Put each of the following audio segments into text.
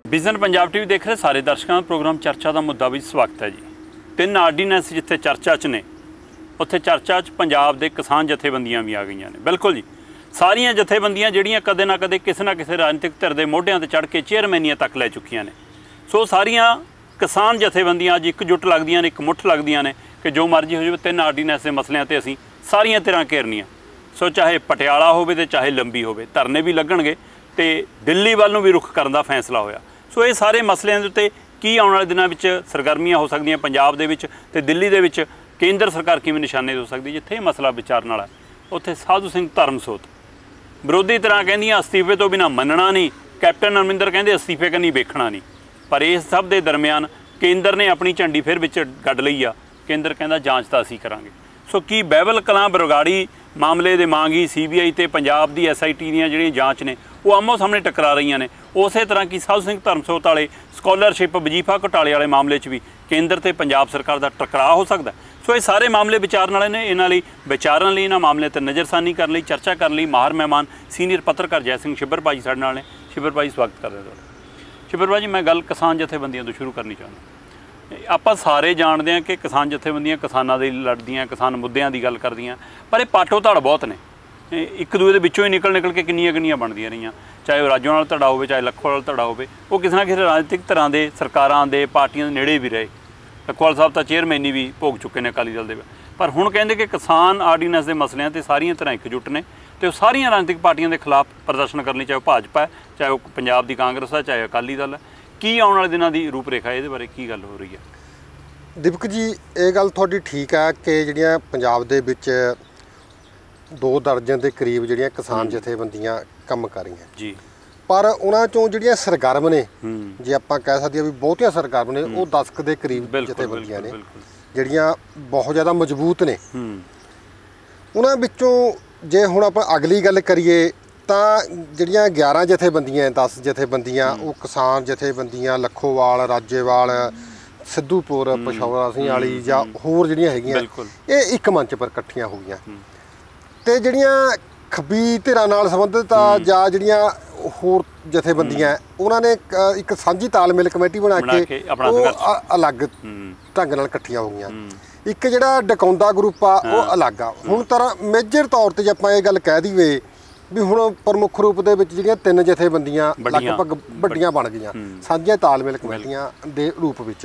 Vision Punjab TV देख रहे सारे दर्शकों का प्रोग्राम चर्चा का मुद्दा भी स्वागत है जी। 3 आर्डीनैंस जिथे चर्चा च ने उत्थे चर्चा च पंजाब के किसान जथेबंदियां भी आ गई ने। बिल्कुल जी, सारिया जथेबंदियां जिहड़ियां कदे ना कदे किसी ना किसी राजनीतिक धिर के मोढियां ते चढ़ के चेयरमैनियां तक लै चुकियां ने। सो सारिया किसान जथेबंदियां अज एकजुट लगदियां ने, एक मुठ लगदियां ने कि जो मर्जी हो जाए 3 आर्डीनैंस के मसलियां ते असीं सारियां धिरां घेरनियां। सो चाहे पटियाला होवे ते चाहे लंबी होवे, धरने भी लगणगे ते दिल्ली वल नूं भी रुख करन दा फैसला होया। सो ये सारे मसलियां दे उत्ते की आउण वाले दिनां विच सरगर्मियां हो सकदियां पंजाब दे विच ते दिल्ली दे विच केंद्र सरकार किवें निशाने हो सकदी। जिथे मसला विचारन वाला उत्थे साधु सिंह धर्मसोत विरोधी तरह कहिंदियां अस्तीफे तो बिना मनना नहीं, कैप्टन अमरिंदर कहिंदे अस्तीफे कन्नी वेखना नहीं। पर इस सब के दरम्यान केंद्र ने अपनी झंडी फिर विच गड्ड लई आ। केंद्र कहंदा जांच तां असीं करांगे। सो की बहबल कलां बरगाड़ी मामले दे मांगी CBI ते पंजाब दी SIT दीयां जिहड़ियां जांच ने वो आमो सामने टकरा रही ने। उस तरह की साधु सिंह धर्मसोत वाले स्कॉलरशिप वजीफा घोटाले वाले मामले भी केंद्र ते पंजाब सरकार का टकराव हो सकता है। सो ये सारे मामले विचारन वाले ने। इन्हां लई विचारन लई, इन्हां मामले ते नज़रसानी करन लई, चर्चा करन लई माहर मेहमान सीनियर पत्रकार जय सिंह छिब्बर भाजी साडे नाल ने। छिब्बर भाजी स्वागत करदा तुहाडा। छिब्बर भाजी, मैं गल किसान जथेबंदियां तो शुरू करनी चाहुंदा। आपां सारे जाणदे हां कि किसान जथेबंदियां किसानां दे लड़दियां, किसान मुद्दिआं दी गल करदियां, पर ये पाटो धड़ बहुत ने। एक दूए दे विचों ही निकल के किन्नियां बनदियां रहियां, चाहे राजों वाला धड़ा होवे चाहे लखोवाल धड़ा होवे। वो किसी ना किसी राजनीतिक तरह के सरकारां दे पार्टियां दे नेड़े भी रहे। लखोवाल साहब तो चेयरमैनी भी भोग चुके हैं अकाली दल दे। पर हुण कहंदे कि किसान आर्डीनैंस के मसलियां ते सारियां तरह एकजुट ने ते सारियां राजनीतिक पार्टियां के खिलाफ प्रदर्शन करने, चाहे भाजपा है, चाहे पंजाब की कांग्रेस है, चाहे अकाली दल है। की आने वाले दिनों की रूपरेखा इहदे बारे की गल हो रही है? दीपक जी, ये गल तुहाडी ठीक है कि जिहड़ियां पंजाब दे विच 2 दर्जन के करीब जिहड़ियां किसान जथेबंदियां काम कर रही जी, पर उन्हां चों जिहड़ियां सरगर्म ने, जे आपां कह सकदे भी बहुतियां सरगर्म ने, वो 10 के करीब जथेबंदियां ने जिहड़ियां बहुत ज़्यादा मजबूत ने। उन्हां विचों जे हुण आपां अगली गल करिए तां जिहड़ियां 11 जथेबंदियां 10 जथेबंदियां वो किसान जथेबंदियां लखोवाल, राजेवाल, सिद्धूपुर, पशौरा सिंह वाली जां होर जिहड़ियां हैगियां ये एक मंच पर इकट्ठियां हो गईयां ते जिहड़ियां खब्बी धिरां नाल संबंधित जां जिहड़ियां होर जथेबंदियां उन्होंने एक सांझी तालमेल कमेटी बना के अलग ढंग नाल इकट्ठियां हो गईयां। एक जिहड़ा डकौंदा ग्रुप आ वो अलग आ। हुण तरह मेजर तौर ते जे आपां ये गल कह दईए भी हुण प्रमुख रूप दे विच जिहड़ियां 3 जथेबंदियां लगभग वड्डियां बन गईयां सांझियां तालमेल कमेटियां दे रूप विच।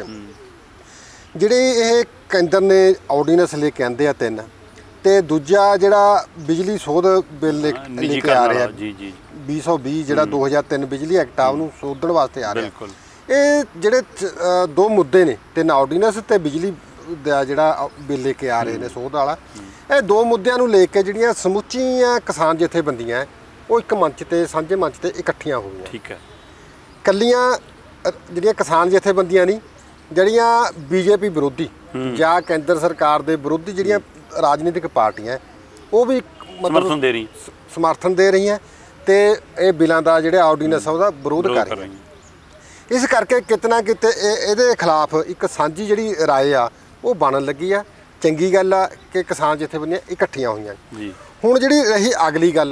जिहड़े ये केंद्र ने ऑर्डीनेंस लेके आंदे आ 3 ते दूजा जिहड़ा बिजली सोध बिल लेके आ रहा 2020 जिहड़ा 2003 बिजली एक्ट आ उहनूं सोधण वास्ते आ रहा। ये जिहड़े 2 मुद्दे ने 3 ऑर्डीनेंस ते बिजली दा जिहड़ा बिल लेके आ रहे ने सोध वाला, ये 2 मुद्दिआं नूं लेके जिहड़ियां समुच्चियां किसान जथेबंदियां वो एक मंच ते सांझे मंच ते इकट्ठियां हो गईयां। ठीक है, कल्लियां जिहड़ियां किसान जथेबंदियां नहीं, जिहड़ियां BJP विरोधी जां केंद्र सरकार दे विरोधी जिहड़ियां राजनीतिक पार्टियां वो भी मतलब समर्थन दे रही हैं ते ये बिलों का जिहड़ा ऑर्डीनेंस उसका विरोध कर रही हैं। इस करके किते ना किते इहदे खिलाफ एक सांझी जिहड़ी राय आ वो बनन लगी आ। चंगी गल आ कि किसान जथेबंदियां इकट्ठियां होईयां। हुण जिहड़ी रही अगली गल,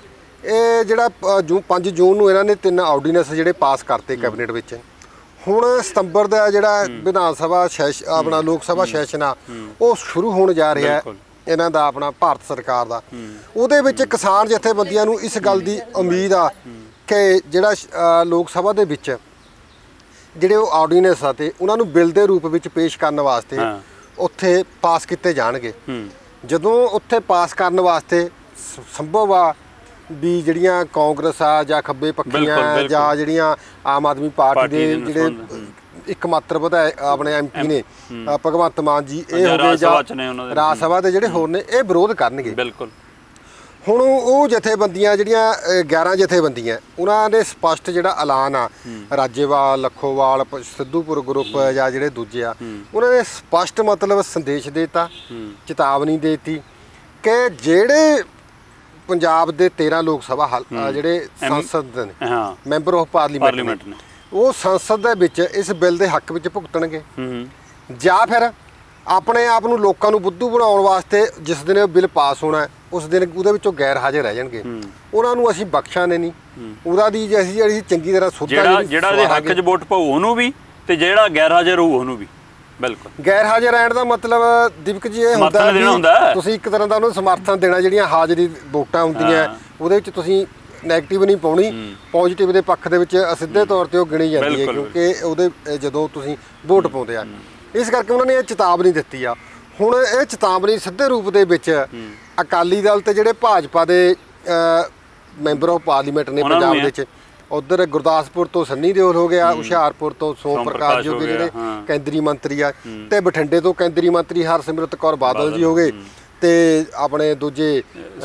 ये जिहड़ा 5 जून नूं इन्हां ने 3 ऑर्डीनेंस जिहड़े पास करते कैबिनेट विच। हुण सितंबर का जिहड़ा विधान सभा सैशन अपना लोक सभा सैशन आ वो शुरू होने जा रहा है इन्हां दा अपना भारत सरकार दा। उहदे विच किसान जथेबंदियां नूं इस गल दी उम्मीद आ कि जिहड़ा लोक सभा दे विच जिहड़े ऑर्डीनेंस आ ते उन्हां नूं बिल दे रूप विच पेश करन वास्ते उत्थे पास किते जाणगे। जदों उत्थे पास करन वास्ते संभव आ भी जिहड़ियां कांग्रेस आ जां खब्बे पक्खियां जां जिहड़ियां आम आदमी पार्टी दे जिहड़े एकमात्र विधायक अपने MP ने भगवंत मान जी ये हो गए जां राज सभा दे जिहड़े होर ने ये विरोध करनगे। बिल्कुल, हुण वो जथेबंदियां जिहड़ियां 11 जथेबंदियां उन्हां ने स्पष्ट जिहड़ा ऐलान आ राजेवाल, लखोवाल, सिद्धूपुर ग्रुप जां जिहड़े दूजे आ उन्होंने स्पष्ट मतलब संदेश देता, चेतावनी देती कि जिहड़े पंजाब के 13 लोक सभा जिहड़े संसद ने मैंबर ऑफ पार्लीमेंट ने वो संसद दे विच इस बिल के हक विच भुगतणगे जां फिर अपने आप नूं लोकां नूं बुद्धू बनाउण वास्ते जिस दिन बिल पास होना ਉਸ ਦਿਨ ਉਹਦੇ ਵਿੱਚੋਂ ਗੈਰ ਹਾਜ਼ਰ ਰਹਿ ਜਾਣਗੇ, ਉਹਨਾਂ ਨੂੰ ਅਸੀਂ ਬਖਸ਼ਾਂਗੇ ਨਹੀਂ। ਉਹਦਾ ਦੀ ਜੇ ਅਸੀਂ ਜਿਹੜੀ ਚੰਗੀ ਤਰ੍ਹਾਂ ਜਿਹੜਾ ਇਹਦੇ ਹੱਕ 'ਚ ਵੋਟ ਪਾਉ ਉਹਨੂੰ ਵੀ, ਤੇ ਜਿਹੜਾ ਗੈਰ ਹਾਜ਼ਰ ਹੋਊ ਉਹਨੂੰ ਵੀ। ਬਿਲਕੁਲ ਗੈਰ ਹਾਜ਼ਰ ਰਹਿਣ ਦਾ ਮਤਲਬ ਦੀਪਕ ਜੀ ਇਹ ਹੁੰਦਾ ਤੁਸੀਂ ਇੱਕ ਤਰ੍ਹਾਂ ਦਾ ਉਹਨੂੰ ਸਮਰਥਨ ਦੇਣਾ। ਜਿਹੜੀਆਂ ਹਾਜ਼ਰੀ ਵੋਟਾਂ ਹੁੰਦੀਆਂ ਉਹਦੇ ਵਿੱਚ ਤੁਸੀਂ ਨੈਗੇਟਿਵ ਨਹੀਂ ਪਾਉਣੀ, ਪੋਜ਼ਿਟਿਵ ਦੇ ਪੱਖ ਦੇ ਵਿੱਚ ਸਿੱਧੇ ਤੌਰ ਤੇ ਉਹ ਗਿਣੀ ਜਾਂਦੀ ਹੈ, ਕਿਉਂਕਿ ਉਹਦੇ ਜਦੋਂ ਤੁਸੀਂ ਵੋਟ ਪਾਉਂਦੇ ਆ। ਇਸ ਕਰਕੇ ਉਹਨਾਂ ਨੇ ਇਹ ਚੇਤਾਵਨੀ ਦਿੱਤੀ ਆ। ਹੁਣ ਇਹ ਚੇਤਾਵਨੀ ਸਿੱਧੇ ਰੂਪ ਦੇ ਵਿੱਚ ਅਕਾਲੀ ਦਲ ਤੇ ਜਿਹੜੇ ਭਾਜਪਾ ਦੇ ਮੈਂਬਰ ਆਫ ਪਾਰਲੀਮੈਂਟ ਨੇ ਪੰਜਾਬ ਦੇ ਵਿੱਚ, ਉਧਰ ਗੁਰਦਾਸਪੁਰ ਤੋਂ ਸੰਨੀ ਦਿਓਲ ਹੋ ਗਿਆ, ਹੁਸ਼ਿਆਰਪੁਰ ਤੋਂ ਸੋਮ ਪ੍ਰਕਾਸ਼ ਜੋ ਕਿ ਜਿਹੜੇ ਕੇਂਦਰੀ ਮੰਤਰੀ ਆ, ਤੇ ਬਠਿੰਡੇ ਤੋਂ ਕੇਂਦਰੀ ਮੰਤਰੀ ਹਰਸਿਮਰਤ ਕੌਰ ਬਾਦਲ ਜੀ ਹੋ ਗਏ, ਤੇ ਆਪਣੇ ਦੂਜੇ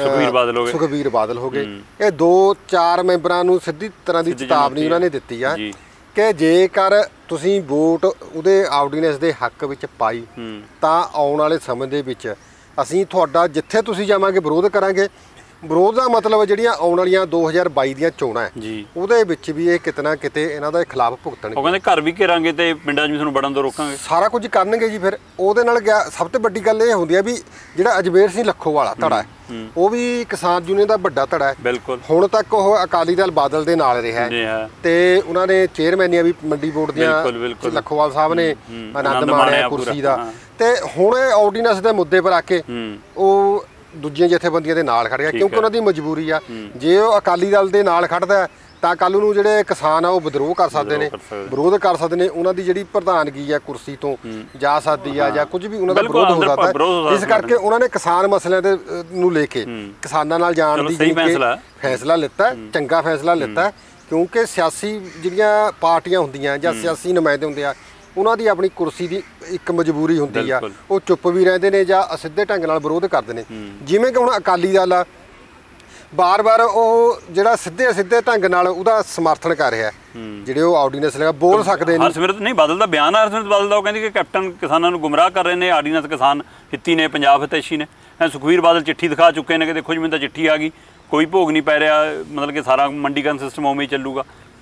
ਸੁਖਬੀਰ ਬਾਦਲ ਹੋ ਗਏ। ਇਹ 2-4 ਮੈਂਬਰਾਂ ਨੂੰ ਸਿੱਧੀ ਤਰ੍ਹਾਂ ਦੀ ਚੇਤਾਵਨੀ ਉਹਨਾਂ ਨੇ ਦਿੱਤੀ ਆ ਕਿ ਜੇਕਰ ਤੁਸੀਂ ਵੋਟ ਉਹਦੇ ਆਰਡੀਨੈਂਸ ਦੇ ਹੱਕ ਵਿੱਚ ਪਾਈ ਤਾਂ ਆਉਣ ਵਾਲੇ ਸਮੇਂ ਦੇ ਵਿੱਚ ਅਸੀਂ ਤੁਹਾਡਾ ਜਿੱਥੇ ਤੁਸੀਂ ਜਾਵਾਂਗੇ ਵਿਰੋਧ ਕਰਾਂਗੇ। ਵਿਰੋਧ ਦਾ ਮਤਲਬ ਜਿਹੜੀਆਂ ਆਉਣ ਵਾਲੀਆਂ 2022 ਦੀਆਂ ਚੋਣਾਂ ਹੈ ਉਹਦੇ ਵਿੱਚ ਵੀ ਇਹ ਕਿਤੇ ਨਾ ਕਿਤੇ ਇਹਨਾਂ ਦਾ ਖਿਲਾਫ ਭੁਗਤਣਗੇ। ਉਹ ਕਹਿੰਦੇ ਘਰ ਵੀ ਘੇਰਾਂਗੇ ਤੇ ਪਿੰਡਾਂ 'ਚ ਵੀ ਤੁਹਾਨੂੰ ਵੜਨ ਤੋਂ ਰੋਕਾਂਗੇ, ਸਾਰਾ ਕੁਝ ਕਰਨਗੇ ਜੀ। ਫਿਰ ਉਹਦੇ ਨਾਲ ਸਭ ਤੋਂ ਵੱਡੀ ਗੱਲ ਇਹ ਹੁੰਦੀ ਹੈ ਵੀ ਜਿਹੜਾ ਅਜਮੇਰ ਸਿੰਘ ਲੱਖੋਵਾਲਾ ਧੜਾ ਹੈ ਉਹ ਵੀ ਕਿਸਾਨ ਯੂਨੀਅਨ ਦਾ ਵੱਡਾ ਧੜਾ ਹੈ। ਬਿਲਕੁਲ ਹੁਣ ਤੱਕ ਉਹ ਅਕਾਲੀ ਦਲ ਬਾਦਲ ਦੇ ਨਾਲ ਰਿਹਾ ਤੇ ਉਹਨਾਂ ਨੇ ਚੇਅਰਮੈਨੀਆਂ ਵੀ ਮੰਡੀ ਬੋਰਡ ਦੀਆਂ ਲੱਖੋਵਾਲ ਸਾਹਿਬ ਨੇ ਆਨੰਦ ਮਾਣਿਆ ਕੁਰਸੀ ਦਾ। ਤੇ ਹੁਣ ਇਹ ਆਰਡੀਨੈਂਸ ਦੇ ਮੁੱਦੇ ਪਰ ਆ ਕੇ ਉਹ ਦੂਜੀਆਂ ਜਥੇਬੰਦੀਆਂ ਦੇ ਨਾਲ ਖੜ ਗਿਆ, ਕਿਉਂਕਿ ਉਹਨਾਂ ਦੀ ਮਜਬੂਰੀ ਆ। ਜੇ ਉਹ ਅਕਾਲੀ ਦਲ ਦੇ ਨਾਲ ਖੜਦਾ ਤਾਂ ਕੱਲ ਨੂੰ ਜਿਹੜੇ ਕਿਸਾਨ ਆ ਉਹ ਵਿਦਰੋਹ ਕਰ ਸਕਦੇ ਨੇ, ਵਿਰੋਧ ਕਰ ਸਕਦੇ ਨੇ, ਉਹਨਾਂ ਦੀ ਜਿਹੜੀ ਪ੍ਰਧਾਨਗੀ ਆ ਕੁਰਸੀ ਤੋਂ ਜਾ ਸਕਦੀ ਆ ਜਾਂ ਕੁਝ ਵੀ ਉਹਨਾਂ ਦਾ ਵਿਰੋਧ ਹੋ ਸਕਦਾ। ਇਸ ਕਰਕੇ ਉਹਨਾਂ ਨੇ ਕਿਸਾਨ ਮਸਲਿਆਂ ਦੇ ਨੂੰ ਲੈ ਕੇ ਕਿਸਾਨਾਂ ਨਾਲ ਜਾਣ ਦੀ ਫੈਸਲਾ ਲਿੱਤਾ, ਚੰਗਾ ਫੈਸਲਾ ਲਿੱਤਾ, ਕਿਉਂਕਿ ਸਿਆਸੀ ਜਿਹੜੀਆਂ ਪਾਰਟੀਆਂ ਹੁੰਦੀਆਂ ਜਾਂ ਸਿਆਸੀ ਨੁਮਾਇੰਦੇ ਹੁੰਦੇ ਆ ਉਹਨਾਂ ਦੀ ਆਪਣੀ ਕੁਰਸੀ ਦੀ ਇੱਕ ਮਜਬੂਰੀ ਹੁੰਦੀ ਆ, ਉਹ ਚੁੱਪ ਵੀ ਰਹਿੰਦੇ ਨੇ ਜਾਂ ਅਸਿੱਧੇ ਢੰਗ ਨਾਲ ਵਿਰੋਧ ਕਰਦੇ ਨੇ। ਜਿਵੇਂ ਕਿ ਹੁਣ ਅਕਾਲੀ ਦਲ ਆ ਬਾਰ-ਬਾਰ ਉਹ ਜਿਹੜਾ ਸਿੱਧੇ ਢੰਗ ਨਾਲ ਉਹਦਾ ਸਮਰਥਨ ਕਰ ਰਿਹਾ, ਜਿਹੜੇ ਉਹ ਆਰਡੀਨੈਂਸ ਲਗਾ ਬੋਲ ਸਕਦੇ ਨੇ। ਹਰਸਿਮਰਤ ਨਹੀਂ ਬਾਦਲ ਦਾ ਬਿਆਨ ਆ, ਹਰਸਿਮਰਤ ਬਾਦਲ ਦਾ, ਉਹ ਕਹਿੰਦੀ ਕਿ ਕੈਪਟਨ ਕਿਸਾਨਾਂ ਨੂੰ ਗੁੰਮਰਾਹ ਕਰ ਰਹੇ ਨੇ, ਆਰਡੀਨੈਂਸ ਕਿਸਾਨ ਹਿੱਤੀ ਨੇ, ਪੰਜਾਬ ਹਿਤੈਸ਼ੀ ਨੇ। ਸੁਖਬੀਰ ਬਾਦਲ ਚਿੱਠੀ ਦਿਖਾ ਚੁੱਕੇ ਨੇ ਕਿ ਦੇਖੋ ਜੀ ਮੈਨੂੰ ਤਾਂ ਚਿੱਠੀ ਆ ਗਈ, ਕੋਈ ਭੋਗ ਨਹੀਂ ਪੈ ਰਿਹਾ, ਮਤਲਬ ਕਿ ਸਾਰਾ ਮੰਡੀਕਰਨ ਸਿਸਟਮ ਉਵੇਂ ਹੀ ਚੱਲੂਗਾ।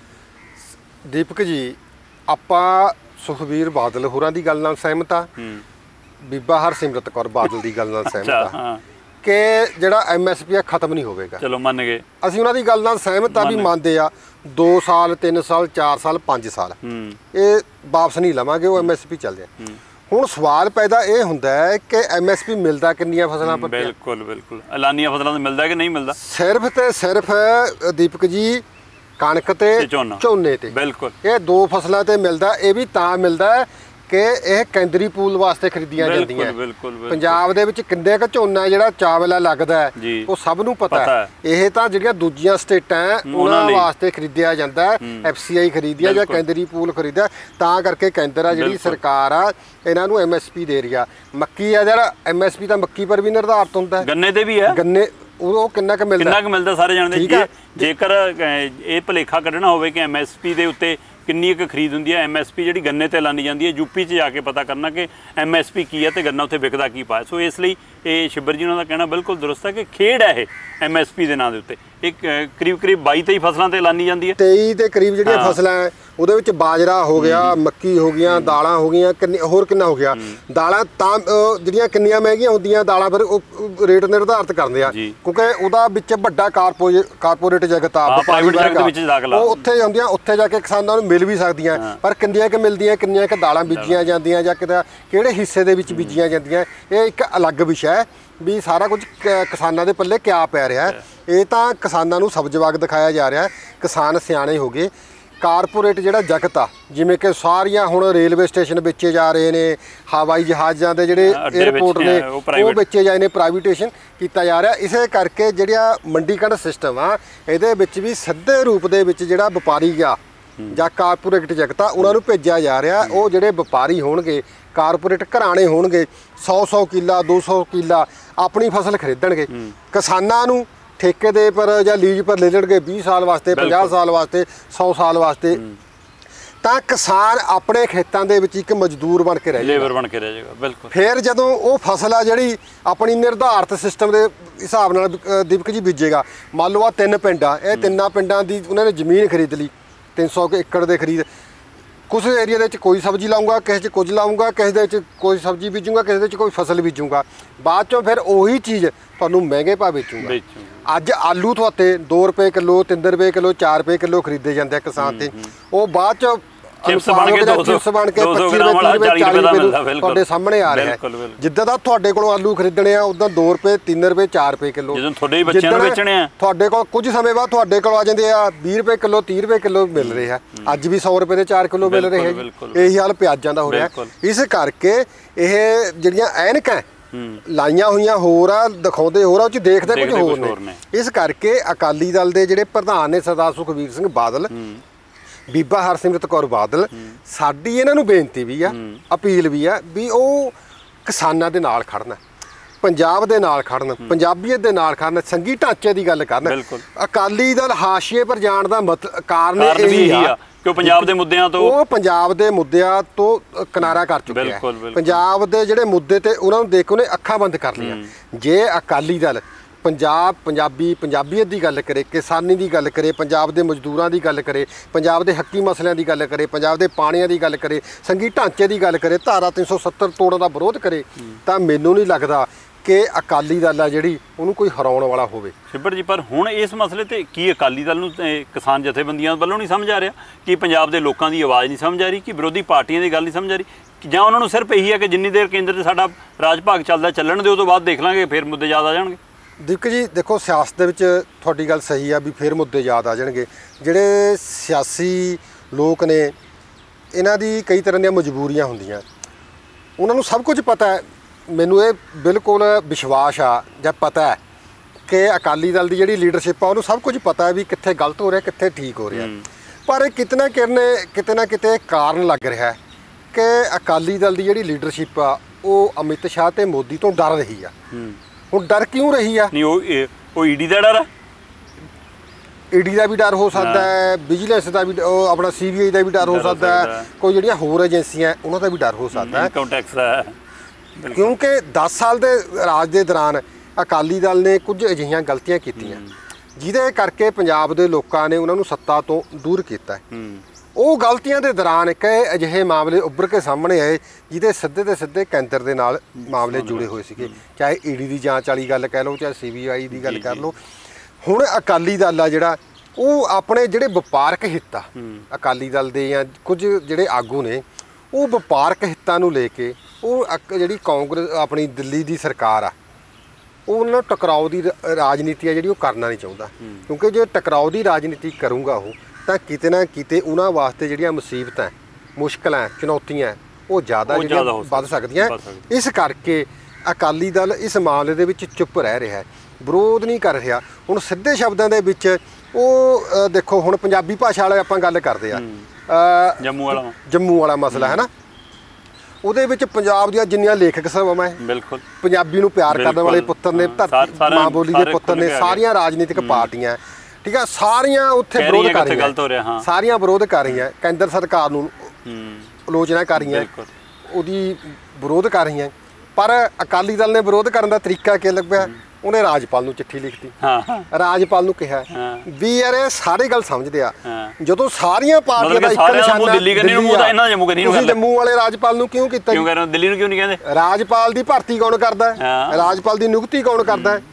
ਦੀਪਕ ਜੀ ਆਪਾਂ ਸੁਖਬੀਰ ਬਾਦਲ ਹੋਰਾਂ ਦੀ ਗੱਲ ਨਾਲ ਸਹਿਮਤ ਆ, ਬੀਬਾ ਹਰਸਿਮਰਤ ਕੌਰ ਬਾਦਲ ਦੀ ਗੱਲ ਨਾਲ ਸਹਿਮਤ ਆ ਕਿ ਜਿਹੜਾ MSP ਆ ਖਤਮ ਨਹੀਂ ਹੋਵੇਗਾ। ਚਲੋ ਮੰਨ ਗਏ, ਅਸੀਂ ਉਹਨਾਂ ਦੀ ਗੱਲ ਨਾਲ ਸਹਿਮਤ ਆ ਵੀ ਮੰਨਦੇ ਆ 2 ਸਾਲ 3 ਸਾਲ 4 ਸਾਲ 5 ਸਾਲ ਇਹ ਵਾਪਸ ਨਹੀਂ ਲਵਾਂਗੇ, ਉਹ MSP ਚੱਲਦੇ ਆ। ਹੁਣ ਸਵਾਲ ਪੈਦਾ ਇਹ ਹੁੰਦਾ ਹੈ ਕਿ MSP ਮਿਲਦਾ ਕਿੰਨੀਆਂ ਫਸਲਾਂ ਪਰ? ਬਿਲਕੁਲ ਐਲਾਨੀਆਂ ਫਸਲਾਂ ਤੇ ਮਿਲਦਾ ਕਿ ਨਹੀਂ ਮਿਲਦਾ? ਸਿਰਫ ਤੇ ਸਿਰਫ ਦੀਪਕ ਜੀ ਕਣਕ ਤੇ ਝੋਨੇ ਤੇ। ਬਿਲਕੁਲ ਇਹ 2 ਫਸਲਾਂ ਤੇ ਮਿਲਦਾ। ਇਹ ਵੀ ਤਾਂ ਮਿਲਦਾ ਕਿ ਇਹ ਕੇਂਦਰੀ ਪੂਲ ਵਾਸਤੇ ਖਰੀਦੀਆਂ ਜਾਂਦੀਆਂ। ਪੰਜਾਬ ਦੇ ਵਿੱਚ ਕਿੰਨੇ ਕੁ ਝੋਨਾ ਜਿਹੜਾ ਚਾਵਲਾ ਲੱਗਦਾ ਉਹ ਸਭ ਨੂੰ ਪਤਾ ਹੈ। ਇਹ ਤਾਂ ਜਿਹੜੀਆਂ ਦੂਜੀਆਂ ਸਟੇਟਾਂ ਉਹਨਾਂ ਵਾਸਤੇ ਖਰੀਦਿਆ ਜਾਂਦਾ, FCI ਖਰੀਦਿਆ ਜਾਂ ਕੇਂਦਰੀ ਪੂਲ ਖਰੀਦਿਆ। ਤਾਂ ਕਰਕੇ ਕੇਂਦਰ ਆ ਜਿਹੜੀ ਸਰਕਾਰ ਆ ਇਹਨਾਂ ਨੂੰ MSP ਦੇ ਰਹੀ ਆ। ਮੱਕੀ ਆ ਜਿਹੜਾ MSP ਤਾਂ ਮੱਕੀ ਪਰ ਵੀ ਨਿਰਧਾਰਿਤ ਹੁੰਦਾ, ਗੰਨੇ ਤੇ ਵੀ ਹੈ। ਗੰਨੇ ਉਹ ਕਿੰਨਾ ਕੁ ਮਿਲਦਾ ਸਾਰੇ ਜਾਣਦੇ। ਜੇਕਰ ਇਹ ਭੁਲੇਖਾ ਕੱਢਣਾ ਹੋਵੇ ਕਿ MSP ਦੇ ਉੱਤੇ ਕਿੰਨੀ ਕੁ ਖਰੀਦ ਹੁੰਦੀ ਹੈ, MSP ਜਿਹੜੀ ਗੰਨੇ ਤੇ ਐਲਾਨੀ ਜਾਂਦੀ ਹੈ, UP 'ਚ ਜਾ ਕੇ ਪਤਾ ਕਰਨਾ ਕਿ MSP ਕੀ ਹੈ ਤੇ ਗੰਨਾ ਉੱਥੇ ਵਿਕਦਾ ਕੀ ਪਾਇਆ। ਸੋ ਇਸ ਲਈ ਇਹ ਸ਼ਿਬਰ ਜੀ ਉਹਨਾਂ ਦਾ ਕਹਿਣਾ ਬਿਲਕੁਲ ਦਰੁਸਤ ਹੈ ਕਿ ਖੇਡ ਹੈ ਇਹ MSP ਦੇ ਨਾਂ ਦੇ ਉੱਤੇ। ਇੱਕ ਕਰੀਬ 22-23 ਫਸਲਾਂ ਤੇ ਐਲਾਨੀ ਜਾਂਦੀ ਹੈ, 23 ਦੇ ਕਰੀਬ ਜਿਹੜੀਆਂ ਫਸਲਾਂ ਹੈ ਉਹਦੇ ਵਿੱਚ ਬਾਜਰਾ ਹੋ ਗਿਆ, ਮੱਕੀ ਹੋ ਗਈਆਂ, ਦਾਲਾਂ ਹੋ ਗਈਆਂ, ਹੋਰ ਕਿੰਨਾ ਹੋ ਗਿਆ। ਦਾਲਾਂ ਤਾਂ ਜਿਹੜੀਆਂ ਕਿੰਨੀਆਂ ਮਹਿੰਗੀਆਂ ਹੁੰਦੀਆਂ ਦਾਲਾਂ ਫਿਰ ਉਹ ਰੇਟ ਨਿਰਧਾਰਿਤ ਕਰਦੇ ਆ, ਕਿਉਂਕਿ ਉਹਦਾ ਵਿੱਚ ਵੱਡਾ ਕਾਰਪੋਰੇਟ ਜਗਤ ਆ, ਉਹ ਉੱਥੇ ਜਾਂਦੀਆਂ, ਉੱਥੇ ਜਾ ਕੇ ਕਿਸਾਨਾਂ ਨੂੰ ਮਿਲ ਵੀ ਸਕਦੀਆਂ, ਪਰ ਕਿੰਨੀਆਂ ਕੁ ਮਿਲਦੀਆਂ, ਕਿੰਨੀਆਂ ਕੁ ਦਾਲਾਂ ਬੀਜੀਆਂ ਜਾਂਦੀਆਂ ਜਾਂ ਕਿਹੜੇ ਹਿੱਸੇ ਦੇ ਵਿੱਚ ਬੀਜੀਆਂ ਜਾਂਦੀਆਂ, ਇਹ ਇੱਕ ਅਲੱਗ ਵਿਸ਼ਾ ਹੈ ਵੀ ਸਾਰਾ ਕੁਝ ਕਿਸਾਨਾਂ ਦੇ ਪੱਲੇ ਕਿਆ ਪੈ ਰਿਹਾ। ਇਹ ਤਾਂ ਕਿਸਾਨਾਂ ਨੂੰ ਸਬਜ਼ ਵਗ ਦਿਖਾਇਆ ਜਾ ਰਿਹਾ। ਕਿਸਾਨ ਸਿਆਣੇ ਹੋ ਗਏ। ਕਾਰਪੋਰੇਟ ਜਿਹੜਾ ਜਗਤ ਆ, ਜਿਵੇਂ ਕਿ ਸਾਰੀਆਂ ਹੁਣ ਰੇਲਵੇ ਸਟੇਸ਼ਨ ਵੇਚੇ ਜਾ ਰਹੇ ਨੇ, ਹਵਾਈ ਜਹਾਜ਼ਾਂ ਦੇ ਜਿਹੜੇ 에ਅਰਪੋਰਟ ਨੇ ਉਹ ਵੇਚੇ ਜਾਏ ਨੇ, ਪ੍ਰਾਈਵੇਟੇਸ਼ਨ ਕੀਤਾ ਜਾ ਰਿਹਾ। ਇਸੇ ਕਰਕੇ ਜਿਹੜਾ ਮੰਡੀਕਰਨ ਸਿਸਟਮ ਆ ਇਹਦੇ ਵਿੱਚ ਵੀ ਸਿੱਧੇ ਰੂਪ ਦੇ ਵਿੱਚ ਜਿਹੜਾ ਵਪਾਰੀ ਆ ਜਾਂ ਕਾਰਪੋਰੇਟ ਜਗਤ ਆ ਉਹਨਾਂ ਨੂੰ ਭੇਜਿਆ ਜਾ ਰਿਹਾ। ਉਹ ਜਿਹੜੇ ਵਪਾਰੀ ਹੋਣਗੇ, ਕਾਰਪੋਰੇਟ ਘਰਾਣੇ ਹੋਣਗੇ, 100-100 ਕਿੱਲਾ 200 ਕਿੱਲਾ ਆਪਣੀ ਫਸਲ ਖਰੀਦਣਗੇ। ਕਿਸਾਨਾਂ ਨੂੰ ਠੇਕੇ ਦੇ ਪਰ ਜਾਂ ਲੀਜ਼ ਪਰ ਲੈ ਲੈਣਗੇ 20 ਸਾਲ ਵਾਸਤੇ, 50 ਸਾਲ ਵਾਸਤੇ, 100 ਸਾਲ ਵਾਸਤੇ। ਤਾਂ ਕਿਸਾਨ ਆਪਣੇ ਖੇਤਾਂ ਦੇ ਵਿੱਚ ਇੱਕ ਮਜ਼ਦੂਰ ਬਣ ਕੇ ਰਹਿ ਜਾਏਗਾ, ਲੇਬਰ ਬਣ ਕੇ ਰਹਿ ਜਾਏਗਾ। ਬਿਲਕੁਲ। ਫਿਰ ਜਦੋਂ ਉਹ ਫਸਲ ਆ ਜਿਹੜੀ ਆਪਣੀ ਨਿਰਧਾਰਤ ਸਿਸਟਮ ਦੇ ਹਿਸਾਬ ਨਾਲ ਦੀਪਕ ਜੀ ਬੀਜੇਗਾ, ਮੰਨ ਲਓ ਆ 3 ਪਿੰਡ ਆ, ਇਹ 3 ਪਿੰਡਾਂ ਦੀ ਉਹਨਾਂ ਨੇ ਜ਼ਮੀਨ ਖਰੀਦ ਲਈ 300 ਏਕੜ ਦੇ ਖਰੀਦ, कुछ एरिया ਦੇ ਵਿੱਚ ਕੋਈ ਸਬਜ਼ੀ ਲਾਉਂਗਾ, ਕਿਸੇ 'ਚ ਕੁਝ ਲਾਉਂਗਾ, ਕਿਸੇ ਦੇ ਵਿੱਚ ਕੋਈ ਸਬਜ਼ੀ ਬੀਜੂਗਾ, ਕਿਸੇ ਦੇ ਵਿੱਚ ਕੋਈ ਫਸਲ ਬੀਜੂਗਾ, ਬਾਅਦ ਚੋਂ ਫਿਰ ਉਹੀ ਚੀਜ਼ ਤੁਹਾਨੂੰ ਮਹਿੰਗੇ ਭਾਅ ਵੇਚੂਗਾ। ਅੱਜ ਆਲੂ ਤੁਹਾਤੇ 2 ਰੁਪਏ ਕਿਲੋ, 3 ਰੁਪਏ ਕਿਲੋ, 4 ਰੁਪਏ ਕਿਲੋ ਖਰੀਦੇ ਜਾਂਦੇ ਆ ਕਿਸਾਨ ਤੇ, ਉਹ ਬਾਅਦ ਚ चिप्स बन के 200 ग्राम वाला 40 रुपए ਦਾ ਮਿਲਦਾ। ਤੁਹਾਡੇ ਸਾਹਮਣੇ ਆ ਰਿਹਾ ਹੈ। ਜਿੱਦਾਂ ਦਾ ਤੁਹਾਡੇ ਕੋਲੋਂ ਆਲੂ ਖਰੀਦਣੇ ਆ ਉਦਾਂ 2 ਰੁਪਏ 3 ਰੁਪਏ 4 ਰੁਪਏ ਕਿਲੋ ਜਦੋਂ ਤੁਹਾਡੇ ਬੱਚਿਆਂ ਨੂੰ ਵੇਚਣੇ ਆ, ਤੁਹਾਡੇ ਕੋਲ ਕੁਝ ਸਮੇਂ ਬਾਅਦ ਤੁਹਾਡੇ ਕੋਲ ਆ ਜਾਂਦੇ ਆ 20 ਰੁਪਏ ਕਿਲੋ 30 ਰੁਪਏ ਕਿਲੋ ਮਿਲ ਰਹੇ ਆ। ਅੱਜ ਵੀ 100 ਰੁਪਏ ਦੇ 4 ਕਿਲੋ ਮਿਲ ਰਹੇ ਆ। ਇਹੀ ਹਾਲ ਪਿਆਜ਼ਾਂ ਦਾ ਹੋ ਰਿਹਾ। ਇਸ ਕਰਕੇ ਇਹ ਜਿਹੜੀਆਂ ਐਨਕਾਂ ਲਾਈਆਂ ਹੋਈਆਂ ਹੋਰ ਆ, ਦਿਖਾਉਂਦੇ ਹੋਰ ਆ, ਉਹ ਚ ਦੇਖਦੇ ਕੁਝ ਹੋਰ ਨੇ। ਇਸ ਕਰਕੇ ਅਕਾਲੀ ਦਲ ਦੇ ਜਿਹੜੇ ਪ੍ਰਧਾਨ ਨੇ ਸਰਦਾਰ ਸੁਖਬੀਰ ਸਿੰਘ ਬਾਦਲ, ਬੀਬਾ ਹਰਸਿਮਰਤ ਕੌਰ ਬਾਦਲ, ਸਾਡੀ ਇਹਨਾਂ ਨੂੰ ਬੇਨਤੀ ਵੀ ਆ, ਅਪੀਲ ਵੀ ਆ ਵੀ ਉਹ ਕਿਸਾਨਾਂ ਦੇ ਨਾਲ ਖੜਨ, ਪੰਜਾਬ ਦੇ ਨਾਲ ਖੜਨ, ਪੰਜਾਬੀਅਤ ਦੇ ਨਾਲ ਖੜਨ, ਸੰਘੀ ਢਾਂਚੇ ਦੀ ਗੱਲ ਕਰਨ। ਅਕਾਲੀ ਦਲ ਹਾਸ਼ੀਏ ਪਰ ਜਾਣ ਦਾ ਕਾਰਨ ਇਹੀ ਆ ਕਿ ਪੰਜਾਬ ਦੇ ਮੁੱਦਿਆਂ ਤੋਂ, ਉਹ ਪੰਜਾਬ ਦੇ ਮੁੱਦਿਆਂ ਤੋਂ ਕਿਨਾਰਾ ਕਰ ਚੁੱਕਿਆ ਹੈ। ਪੰਜਾਬ ਦੇ ਜਿਹੜੇ ਮੁੱਦੇ ਤੇ ਉਹਨਾਂ ਨੂੰ ਦੇਖ ਉਹਨੇ ਅੱਖਾਂ ਬੰਦ ਕਰ ਲਈਆਂ। ਜੇ ਅਕਾਲੀ ਦਲ ਪੰਜਾਬੀਅਤ ਦੀ ਗੱਲ ਕਰੇ, ਕਿਸਾਨੀ ਦੀ ਗੱਲ ਕਰੇ, ਪੰਜਾਬ ਦੇ ਮਜ਼ਦੂਰਾਂ ਦੀ ਗੱਲ ਕਰੇ, ਪੰਜਾਬ ਦੇ ਹੱਕੀ ਮਸਲਿਆਂ ਦੀ ਗੱਲ ਕਰੇ, ਪੰਜਾਬ ਦੇ ਪਾਣੀਆਂ ਦੀ ਗੱਲ ਕਰੇ, ਸੰਘੀ ਢਾਂਚੇ ਦੀ ਗੱਲ ਕਰੇ, ਧਾਰਾ 370 ਤੋੜਨ ਦਾ ਵਿਰੋਧ ਕਰੇ, ਤਾਂ ਮੈਨੂੰ ਨਹੀਂ ਲੱਗਦਾ ਕਿ ਅਕਾਲੀ ਦਲ ਆ ਜਿਹੜੀ ਉਹਨੂੰ ਕੋਈ ਹਰਾਉਣ ਵਾਲਾ ਹੋਵੇ। ਸਿੱਬੜ ਜੀ, ਪਰ ਹੁਣ ਇਸ ਮਸਲੇ ਤੇ ਕੀ ਅਕਾਲੀ ਦਲ ਨੂੰ ਕਿਸਾਨ ਜਥੇਬੰਦੀਆਂ ਵੱਲੋਂ ਨਹੀਂ ਸਮਝ ਆ ਰਿਹਾ ਕਿ ਪੰਜਾਬ ਦੇ ਲੋਕਾਂ ਦੀ ਆਵਾਜ਼ ਨਹੀਂ ਸਮਝ ਆ ਰਹੀ, ਕਿ ਵਿਰੋਧੀ ਪਾਰਟੀਆਂ ਦੀ ਗੱਲ ਨਹੀਂ ਸਮਝ ਆ ਰਹੀ, ਜਾਂ ਉਹਨਾਂ ਨੂੰ ਸਿਰਫ ਇਹੀ ਹੈ ਕਿ ਜਿੰਨੀ ਦੇਰ ਕੇਂਦਰ 'ਚ ਸਾਡਾ ਰਾਜ ਭਾਗ ਚੱਲਦਾ ਚੱਲਣ ਦੇ, ਉਹ ਤੋਂ ਬਾਅਦ ਦੇਖ ਲਾਂਗੇ, ਫਿਰ ਮੁੱਦੇ ਯਾਦ ਆ ਜਾਣਗੇ। ਦੀਪਕ ਜੀ ਦੇਖੋ, ਸਿਆਸਤ ਦੇ ਵਿੱਚ ਤੁਹਾਡੀ ਗੱਲ ਸਹੀ ਆ ਵੀ ਫਿਰ ਮੁੱਦੇ ਯਾਦ ਆ ਜਾਣਗੇ। ਜਿਹੜੇ ਸਿਆਸੀ ਲੋਕ ਨੇ ਇਹਨਾਂ ਦੀ ਕਈ ਤਰ੍ਹਾਂ ਦੀਆਂ ਮਜਬੂਰੀਆਂ ਹੁੰਦੀਆਂ, ਉਹਨਾਂ ਨੂੰ ਸਭ ਕੁਝ ਪਤਾ ਹੈ। ਮੈਨੂੰ ਇਹ ਬਿਲਕੁਲ ਵਿਸ਼ਵਾਸ ਆ ਜਾਂ ਪਤਾ ਹੈ ਕਿ ਅਕਾਲੀ ਦਲ ਦੀ ਜਿਹੜੀ ਲੀਡਰਸ਼ਿਪ ਆ ਉਹਨੂੰ ਸਭ ਕੁਝ ਪਤਾ ਹੈ ਵੀ ਕਿੱਥੇ ਗਲਤ ਹੋ ਰਿਹਾ, ਕਿੱਥੇ ਠੀਕ ਹੋ ਰਿਹਾ। ਪਰ ਕਿਤੇ ਨਾ ਕਿਤੇ ਕਾਰਨ ਲੱਗ ਰਿਹਾ ਕਿ ਅਕਾਲੀ ਦਲ ਦੀ ਜਿਹੜੀ ਲੀਡਰਸ਼ਿਪ ਆ ਉਹ ਅਮਿਤ ਸ਼ਾਹ ਤੇ ਮੋਦੀ ਤੋਂ ਡਰ ਰਹੀ ਆ। ਹੁਣ ਡਰ ਕਿਉਂ ਰਹੀ ਆ? ਨਹੀਂ, ਉਹ ਈਡੀ ਦਾ ਡਰ ਆ। ਈਡੀ ਦਾ ਵੀ ਡਰ ਹੋ ਸਕਦਾ ਹੈ, ਵਿਜੀਲੈਂਸ ਦਾ ਵੀ, ਉਹ ਆਪਣਾ CBI ਦਾ ਵੀ ਡਰ ਹੋ ਸਕਦਾ ਹੈ, ਕੋਈ ਜਿਹੜੀਆਂ ਹੋਰ ਏਜੰਸੀਆਂ ਉਹਨਾਂ ਦਾ ਵੀ ਡਰ ਹੋ ਸਕਦਾ ਹੈ, ਇਨਕਮ ਟੈਕਸ ਦਾ। ਕਿਉਂਕਿ 10 ਸਾਲ ਦੇ ਰਾਜ ਦੇ ਦੌਰਾਨ ਅਕਾਲੀ ਦਲ ਨੇ ਕੁਝ ਅਜਿਹੀਆਂ ਗਲਤੀਆਂ ਕੀਤੀਆਂ ਜਿਹਦੇ ਕਰਕੇ ਪੰਜਾਬ ਦੇ ਲੋਕਾਂ ਨੇ ਉਹਨਾਂ ਨੂੰ ਸੱਤਾ ਤੋਂ ਦੂਰ ਕੀਤਾ। ਉਹ ਗਲਤੀਆਂ ਦੇ ਦੌਰਾਨ ਕਈ ਅਜਿਹੇ ਮਾਮਲੇ ਉੱਭਰ ਕੇ ਸਾਹਮਣੇ ਆਏ ਜਿਹਦੇ ਸਿੱਧੇ ਤੇ ਸਿੱਧੇ ਕੇਂਦਰ ਦੇ ਨਾਲ ਮਾਮਲੇ ਜੁੜੇ ਹੋਏ ਸੀਗੇ, ਚਾਹੇ ਈਡੀ ਦੀ ਜਾਂਚ ਵਾਲੀ ਗੱਲ ਕਹਿ ਲਓ, ਚਾਹੇ CBI ਦੀ ਗੱਲ ਕਰ ਲਓ। ਹੁਣ ਅਕਾਲੀ ਦਲ ਆ ਜਿਹੜਾ ਉਹ ਆਪਣੇ ਜਿਹੜੇ ਵਪਾਰਕ ਹਿੱਤ ਆ, ਅਕਾਲੀ ਦਲ ਦੇ ਜਾਂ ਕੁਝ ਜਿਹੜੇ ਆਗੂ ਨੇ ਉਹ ਵਪਾਰਕ ਹਿੱਤਾਂ ਨੂੰ ਲੈ ਕੇ ਉਹ ਜਿਹੜੀ ਕਾਂਗਰਸ ਆਪਣੀ ਦਿੱਲੀ ਦੀ ਸਰਕਾਰ ਆ ਉਹਨਾਂ ਨਾਲ ਟਕਰਾਓ ਦੀ ਰਾਜਨੀਤੀ ਆ ਜਿਹੜੀ ਉਹ ਕਰਨਾ ਨਹੀਂ ਚਾਹੁੰਦਾ। ਕਿਉਂਕਿ ਜੇ ਟਕਰਾਓ ਦੀ ਰਾਜਨੀਤੀ ਕਰੂੰਗਾ ਉਹ ਤਾਂ ਕਿਤੇ ਨਾ ਕਿਤੇ ਉਹਨਾਂ ਵਾਸਤੇ ਜਿਹੜੀਆਂ ਮੁਸੀਬਤਾਂ, ਮੁਸ਼ਕਲਾਂ, ਚੁਣੌਤੀਆਂ ਉਹ ਜ਼ਿਆਦਾ ਜਿਹੜੀਆਂ ਵੱਧ ਸਕਦੀਆਂ। ਇਸ ਕਰਕੇ ਅਕਾਲੀ ਦਲ ਇਸ ਮਾਮਲੇ ਦੇ ਵਿੱਚ ਚੁੱਪ ਰਹਿ ਰਿਹਾ, ਵਿਰੋਧ ਨਹੀਂ ਕਰ ਰਿਹਾ। ਹੁਣ ਸਿੱਧੇ ਸ਼ਬਦਾਂ ਦੇ ਵਿੱਚ ਉਹ ਦੇਖੋ, ਹੁਣ ਪੰਜਾਬੀ ਭਾਸ਼ਾ ਵਾਲੇ ਆਪਾਂ ਗੱਲ ਕਰਦੇ ਆ, ਜੰਮੂ ਵਾਲਾ ਮਸਲਾ ਹੈ ਨਾ, ਉਹਦੇ ਵਿੱਚ ਪੰਜਾਬ ਦੀਆਂ ਜਿੰਨੀਆਂ ਲੇਖਕ ਸਭਾਵਾਂ ਬਿਲਕੁਲ ਪੰਜਾਬੀ ਨੂੰ ਪਿਆਰ ਕਰਨ ਵਾਲੇ ਪੁੱਤਰ ਨੇ, ਧਰਤੀ ਮਾਂ ਬੋਲੀ ਦੇ ਪੁੱਤਰ ਨੇ, ਸਾਰੀਆਂ ਰਾਜਨੀਤਿਕ ਪਾਰਟੀਆਂ, ਠੀਕ ਆ, ਸਾਰੀਆਂ ਉੱਥੇ ਵਿਰੋਧ ਕਰ ਰਹੀਆਂ, ਸਾਰੀਆਂ ਵਿਰੋਧ ਕਰ ਰਹੀਆਂ, ਕੇਂਦਰ ਸਰਕਾਰ ਨੂੰ ਆਲੋਚਨਾ ਕਰ ਰਹੀਆਂ, ਉਹਦੀ ਵਿਰੋਧ ਕਰ ਰਹੀਆਂ। ਪਰ ਅਕਾਲੀ ਦਲ ਨੇ ਵਿਰੋਧ ਕਰਨ ਦਾ ਤਰੀਕਾ ਕੀ ਲੱਭਿਆ? ਉਹਨੇ ਰਾਜਪਾਲ ਨੂੰ ਚਿੱਠੀ ਲਿਖਤੀ, ਰਾਜਪਾਲ ਨੂੰ ਕਿਹਾ ਵੀ ਯਾਰ ਇਹ ਸਾਰੇ ਗੱਲ ਸਮਝਦੇ ਆ, ਜਦੋਂ ਸਾਰੀਆਂ ਪਾਰਟੀਆਂ ਦਾ ਇੱਕ ਨਿਸ਼ਾਨਾ ਤੁਸੀਂ ਜੰਮੂ ਵਾਲੇ ਰਾਜਪਾਲ ਨੂੰ ਕਿਉਂ ਕੀਤਾ? ਦਿੱਲੀ ਨੂੰ ਕਿਉਂ ਨਹੀਂ ਕਹਿੰਦੇ? ਰਾਜਪਾਲ ਦੀ ਭਰਤੀ ਕੌਣ ਕਰਦਾ ਹੈ? ਰਾਜਪਾਲ ਦੀ ਨਿਯੁਕਤੀ ਕੌਣ ਕਰਦਾ ਹੈ?